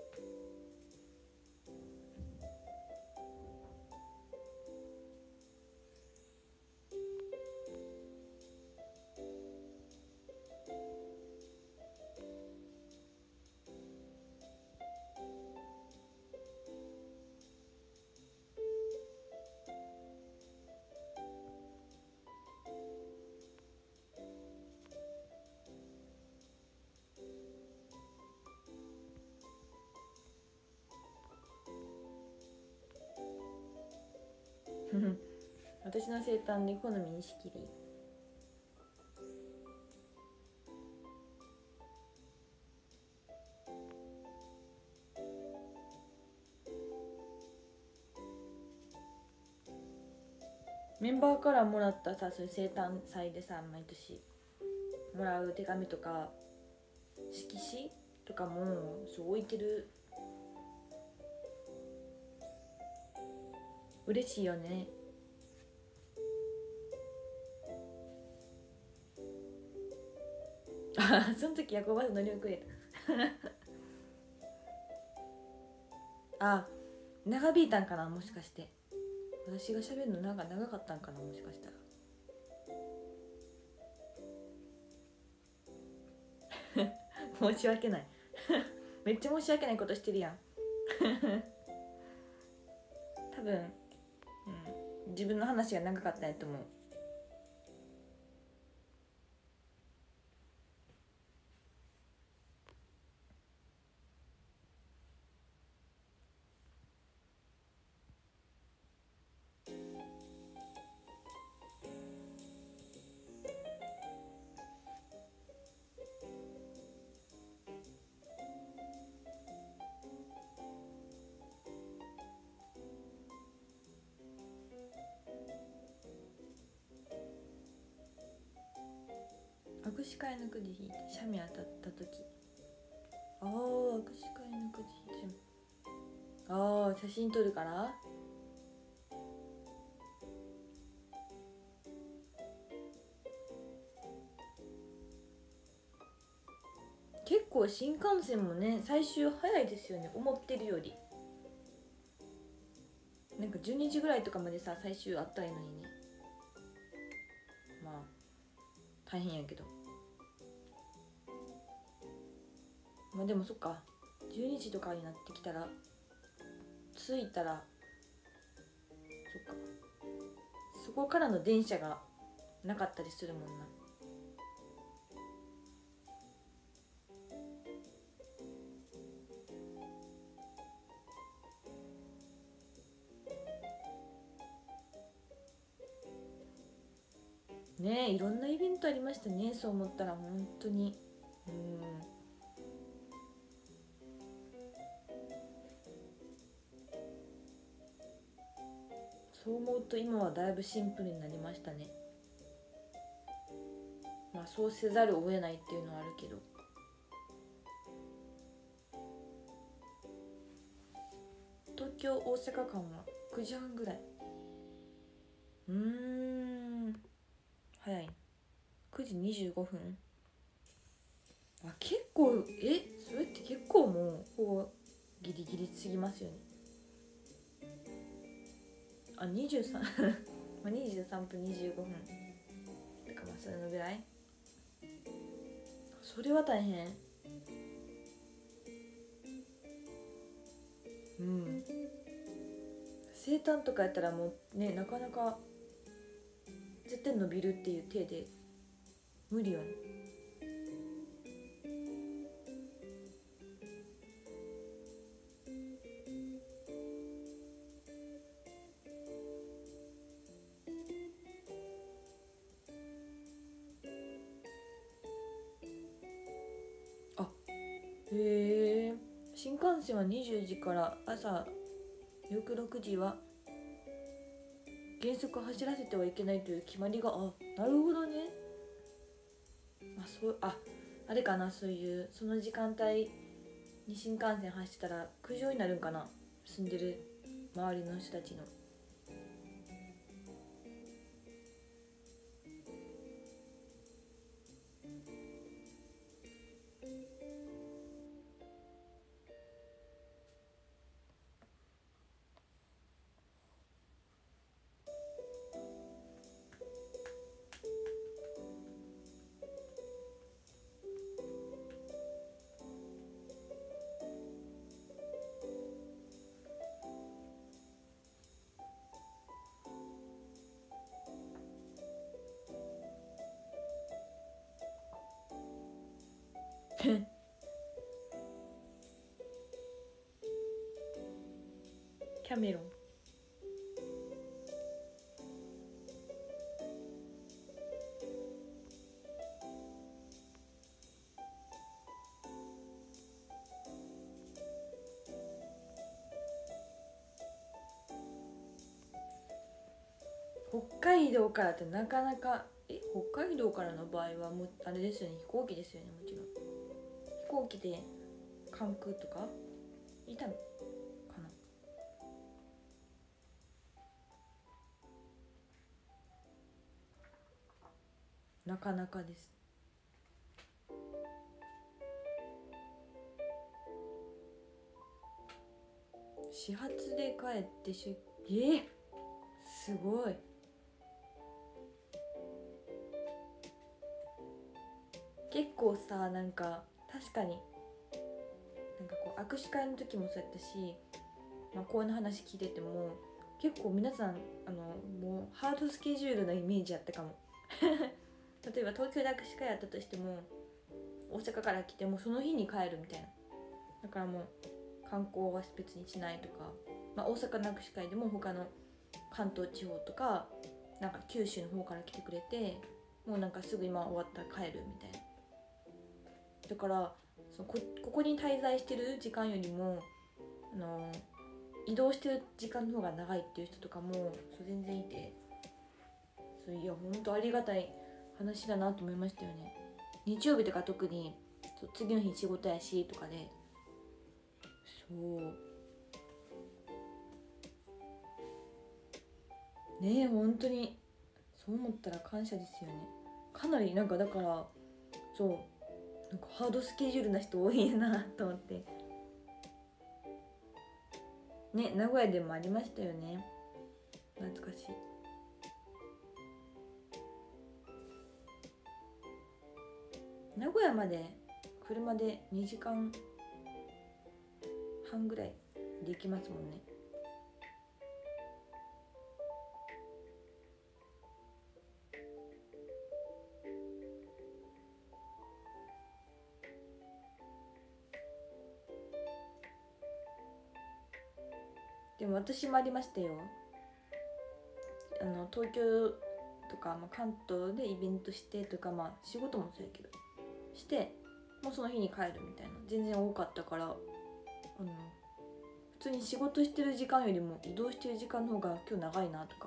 私の生誕で好みにしきり。メンバーからもらったさ、そういう生誕祭でさ、毎年もらう手紙とか色紙とかもそう置いてる。嬉しいよね。あ、その時ヤコバス乗り遅れたあ、長引いたんかな、もしかして。私が喋るのなんか長かったんかな、もしかしたら申し訳ないめっちゃ申し訳ないことしてるやん多分、うん、自分の話が長かったんやと思う。握手会のくじ引いてシャミ当たった時、ああ握手会のくじ引いて、ああ写真撮るから。結構新幹線もね最終早いですよね、思ってるより。なんかじゅうにじぐらいとかまでさ最終あったらいいのにね。まあ大変やけど、まあでもそっか、じゅうにじとかになってきたら着いたらそっか、そこからの電車がなかったりするもんな。ねえ、いろんなイベントありましたね、そう思ったら本当に。うん、そう思うと今はだいぶシンプルになりましたね。まあそうせざるを得ないっていうのはあるけど。東京大阪間はくじはんぐらい。うーん、早い。くじにじゅうごふん。あ、結構、え、それって結構もうほぼギリギリすぎますよね。あ、にじゅうさんまあにじゅうさんぷんにじゅうごふんとか、まあそれのぐらい。それは大変。うん、生誕とかやったらもうね、なかなか絶対伸びるっていう体で無理よね。 へえ。新幹線はにじゅうじから朝翌ろくじは原則走らせてはいけないという決まりが、あ、なるほどね。あ、そうああれかな、そういうその時間帯に新幹線走ってたら苦情になるんかな、住んでる周りの人たちの。キャメロン。北海道からってなかなか、え北海道からの場合はもうあれですよね、飛行機ですよね。もちろん飛行機で関空とかいたのかな。なかなかです。始発で帰って出えー、すごい。結構さ、なんか確かになんかこう握手会の時もそうやったし、まあ、こういう話聞いてても結構皆さんあのもうハードスケジュールなイメージあったかも例えば東京で握手会やったとしても大阪から来てもその日に帰るみたいな。だからもう観光は別にしないとか、まあ、大阪の握手会でも他の関東地方とかなんか九州の方から来てくれて、もうなんかすぐ今終わったら帰るみたいな。だからその こ, ここに滞在してる時間よりもあの移動してる時間の方が長いっていう人とかもそう全然いて、そういや本当ありがたい話だなと思いましたよね。日曜日とか特にそう次の日仕事やしとかで、そうねえ本当にそう思ったら感謝ですよね。かなりなんかだからそうなんかハードスケジュールな人多いなと思ってね。名古屋でもありましたよね、懐かしい。名古屋まで車でにじかんはんぐらいで行きますもんね。でも私もありましたよ、あの東京とか、まあ、関東でイベントしてとか、まあ仕事もそうやけどしてもうその日に帰るみたいな全然多かったから、あの普通に仕事してる時間よりも移動してる時間の方が今日長いなとか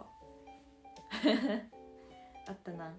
あったな。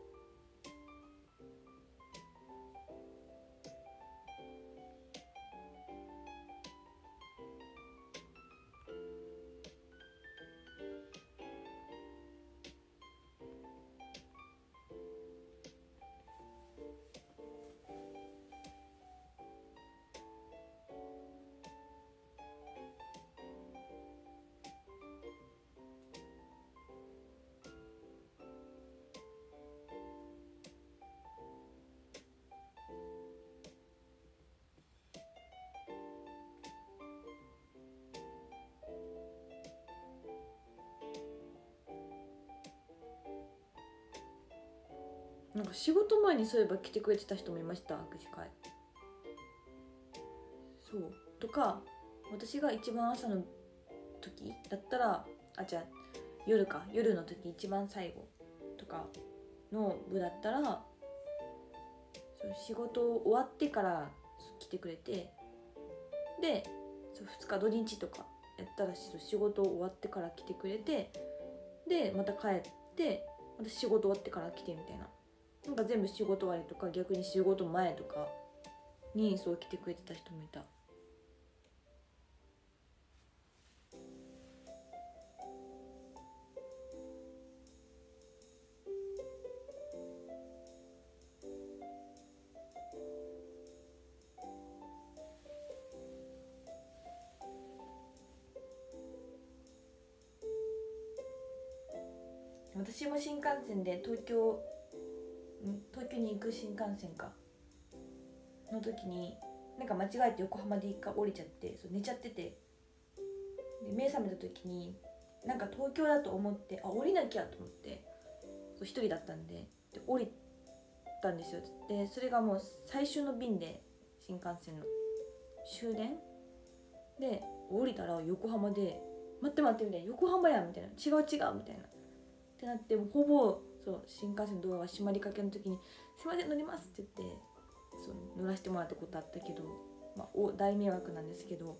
なんか仕事前にそういえば来てくれてた人もいました、握手会。そうとか、私が一番朝の時だったら、あじゃあ夜か夜の時一番最後とかの部だったら、そう仕事終わってから来ててくれて、でふつか土日とかやったら仕事終わってから来てくれて、でまた帰ってまた仕事終わってから来てみたいな、なんか全部仕事終わりとか逆に仕事前とかにそう来てくれてた人もいた。私も新幹線で東京東京に行く新幹線かの時になんか間違えて横浜で一回降りちゃって、そう寝ちゃってて、で目覚めた時になんか東京だと思って、あ降りなきゃと思って、そう一人だったんで、で降りたんですよ。でそれがもう最終の便で、新幹線の終電で降りたら横浜で、待って待ってみたいな、横浜やみたいな、違う違うみたいなってなって、もうほぼそう新幹線のドアが閉まりかけの時に「すいません乗ります」って言って、そう乗らせてもらったことあったけど、まあ、お大迷惑なんですけど、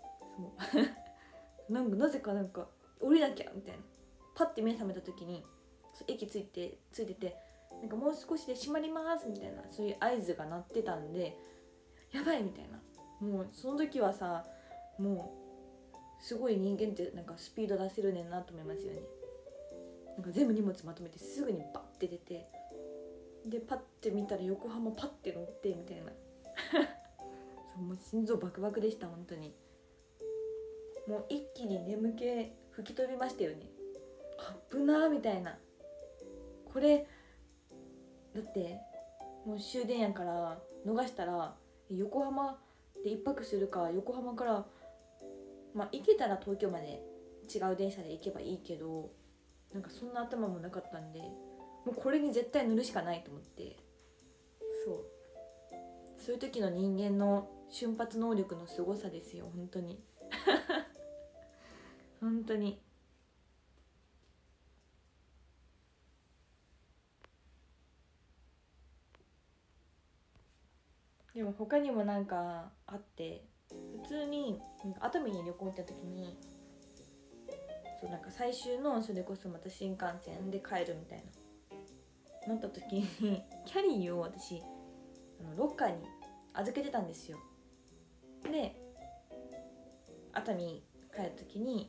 そうなんかなぜかなんか降りなきゃみたいな、パッて目覚めた時に駅ついてついてて、なんかもう少しで閉まりますみたいな、そういう合図が鳴ってたんで、やばいみたいな、もうその時はさ、もうすごい人間ってなんかスピード出せるねんなと思いますよね。なんか全部荷物まとめてすぐにバッて出て、でパッて見たら横浜パッて乗ってみたいなそうもう心臓バクバクでした本当に。もう一気に眠気吹き飛びましたよね。あっぶなーみたいな、これだってもう終電やから逃したら横浜で一泊するか、横浜からまあ行けたら東京まで違う電車で行けばいいけど、なんかそんな頭もなかったんで、もうこれに絶対乗るしかないと思って、そうそういう時の人間の瞬発能力のすごさですよ本当に本当に。でも他にもなんかあって、普通に熱海に旅行行った時に、そうなんか最終のそれこそまた新幹線で帰るみたいななった時にキャリーを私あのロッカーに預けてたんですよ。で熱海帰る時に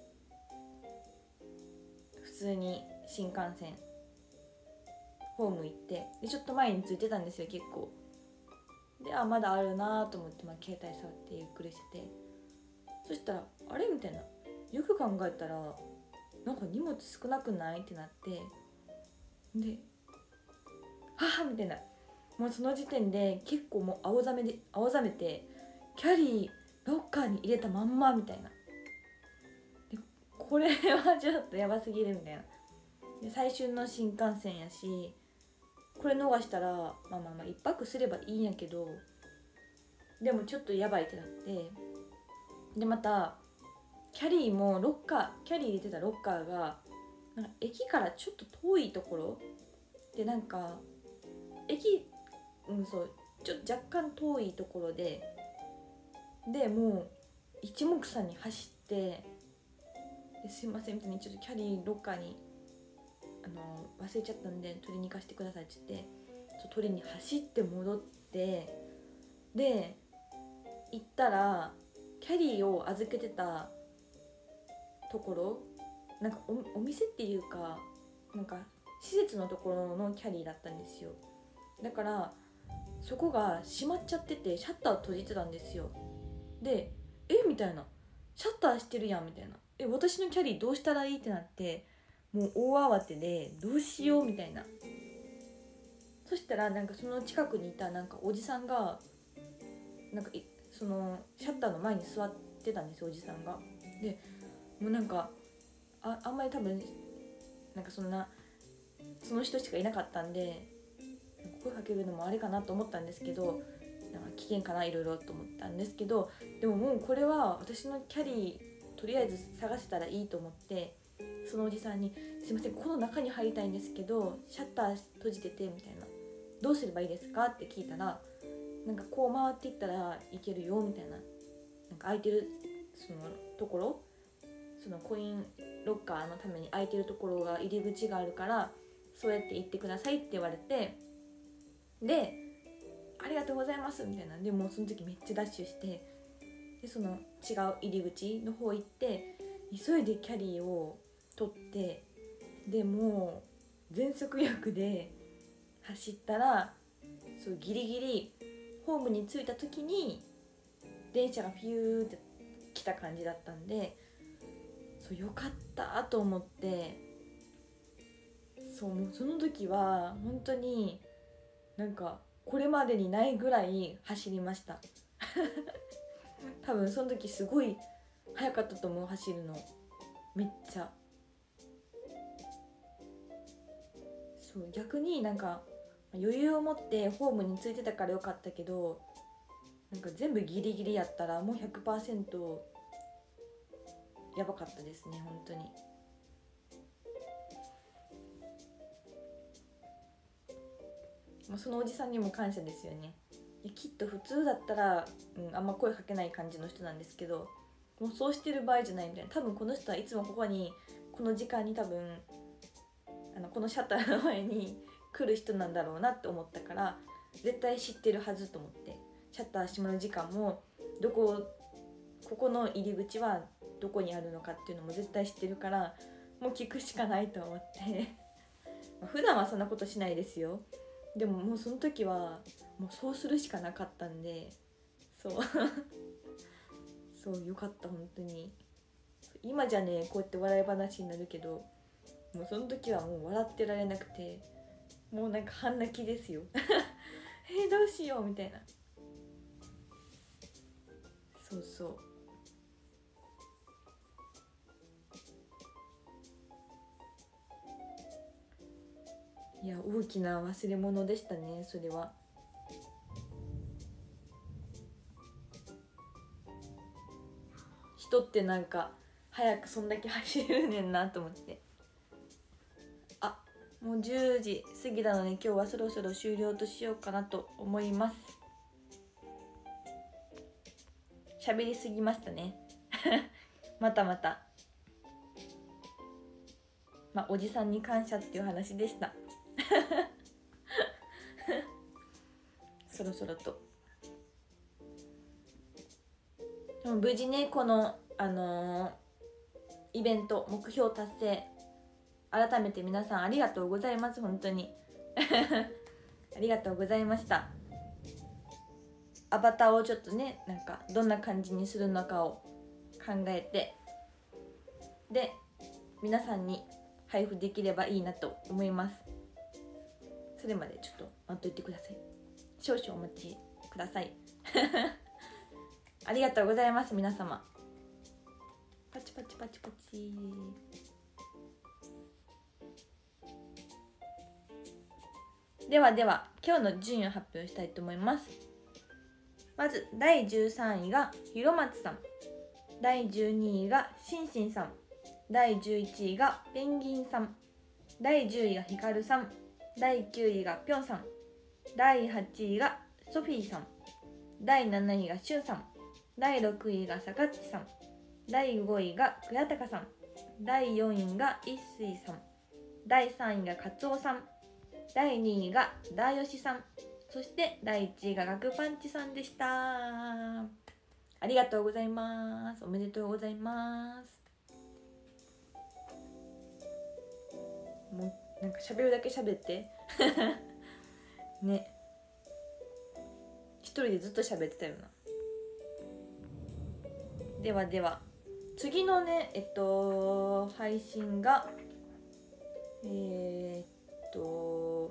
普通に新幹線ホーム行って、でちょっと前に着いてたんですよ結構。であまだあるなと思って、まあ、携帯触ってゆっくりしてて、そしたらあれみたいな、よく考えたらなんか荷物少なくないってなって、ではぁみたいな、もうその時点で結構もう青ざめで青ざめて、キャリーロッカーに入れたまんまみたいな、でこれはちょっとやばすぎるみたいな、で最終の新幹線やし、これ逃したらまあまあまあ一泊すればいいんやけど、でもちょっとやばいってなって、でまたキャリーもロッカーキャリー入れてたロッカーがなんか駅からちょっと遠いところで、なんか駅うんそうちょっと若干遠いところで、でもう一目散に走って、ですいませんみたいにちょっとキャリーロッカーにあの忘れちゃったんで取りに行かせてくださいって言って、取りに走って戻って、で行ったらキャリーを預けてたところ、なんか お, お店っていうかなんか施設のところのキャリーだったんですよ。だからそこが閉まっちゃっててシャッター閉じてたんですよ。でえみたいな、シャッターしてるやんみたいな、え私のキャリーどうしたらいいってなって、もう大慌てでどうしようみたいな。そしたらなんかその近くにいたなんかおじさんがなんかそのシャッターの前に座ってたんですよおじさんが。でもうなんか あ, あんまり多分なんかそんなその人しかいなかったんで声かけるのもあれかなと思ったんですけど、なんか危険かないろいろと思ったんですけど、でももうこれは私のキャリーとりあえず探せたらいいと思って、そのおじさんにすいませんこの中に入りたいんですけどシャッター閉じててみたいな、どうすればいいですかって聞いたら、 なんかこう回っていったらいけるよみたいな、なんか空いてるそのところ、そのコインロッカーのために空いてるところが入り口があるからそうやって行ってくださいって言われて、でありがとうございますみたいな。でもうその時めっちゃダッシュして、でその違う入り口の方行って急いでキャリーを取って、でもう全速力で走ったら、そうギリギリホームに着いた時に電車がフィューって来た感じだったんで、そうよかったと思って、そうもうその時は本当になんかこれまでにないぐらい走りました多分その時すごい速かったと思う、走るのめっちゃ。そう逆になんか余裕を持ってホームについてたからよかったけど、なんか全部ギリギリやったらもう ひゃくパーセント やばかったですね本当に。まあ、そのおじさんにも感謝ですよね。いやきっと普通だったら、うん、あんま声かけない感じの人なんですけど、もうそうしてる場合じゃないみたいな。多分この人はいつもここにこの時間に多分あのこのシャッターの前に来る人なんだろうなって思ったから、絶対知ってるはずと思って、シャッター閉まる時間もどこここの入り口はどこにあるのかっていうのも絶対知ってるから、もう聞くしかないと思って普段はそんなことしないですよ。でももうその時はもうそうするしかなかったんで、そうそうよかった本当に。今じゃねこうやって笑い話になるけど、もうその時はもう笑ってられなくて、もうなんか半泣きですよえー、どうしようみたいな。そうそう、いや大きな忘れ物でしたねそれは。人ってなんか早くそんだけ走れるねんなと思って。あ、もうじゅうじ過ぎたので今日はそろそろ終了としようかなと思います。喋りすぎましたねまたまたまあおじさんに感謝っていう話でしたそろそろと。でも無事ねこのあのー、イベント目標達成、改めて皆さんありがとうございます本当にありがとうございました。アバターをちょっとねなんかどんな感じにするのかを考えて、で皆さんに配布できればいいなと思います。それまでちょっと待っといてください。少々お待ちくださいありがとうございます皆様。パチパチパチパチ。ではでは今日の順位を発表したいと思います。まずだいじゅうさんいがひろまつさん、だいじゅうにいがしんしんさん、だいじゅういちいがペンギンさん、だいじゅういがひかるさん、だいきゅういがぴょんさん、だいはちいがソフィーさん、だいなないがしゅんさん、だいろくいがさかっちさん、だいごいがくやたかさん、だいよんいがいっすいさん、だいさんいがかつおさん、だいにいがだよしさん、そしてだいいちいがガクパンチさんでした。ありがとうございます。おめでとうございます。もうなんか喋るだけ喋ってね、一人でずっと喋ってたよな。ではでは次のねえっと配信がえー、っと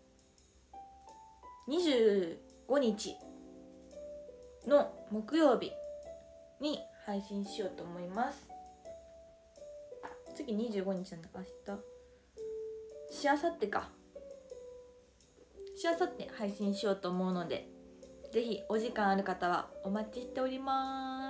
にじゅうごにちの木曜日に配信しようと思います。次にじゅうごにちなんだか明日しあさってかしあさって配信しようと思うので、ぜひお時間ある方はお待ちしております。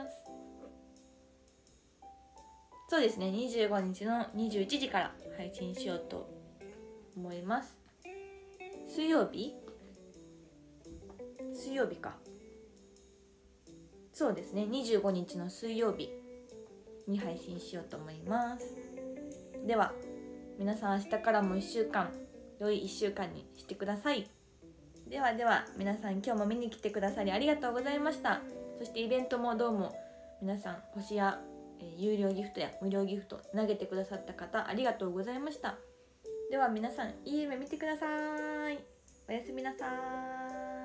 そうですね、にじゅうごにちのにじゅういちじから配信しようと思います。水曜日水曜日か、そうですね、にじゅうごにちの水曜日に配信しようと思います。では皆さん、明日からもいっしゅうかん良いいっしゅうかんにしてください。ではでは皆さん、今日も見に来てくださりありがとうございました。そしてイベントもどうも皆さん、星や、えー、有料ギフトや無料ギフト投げてくださった方、ありがとうございました。では皆さん、いい夢見てください。おやすみなさい。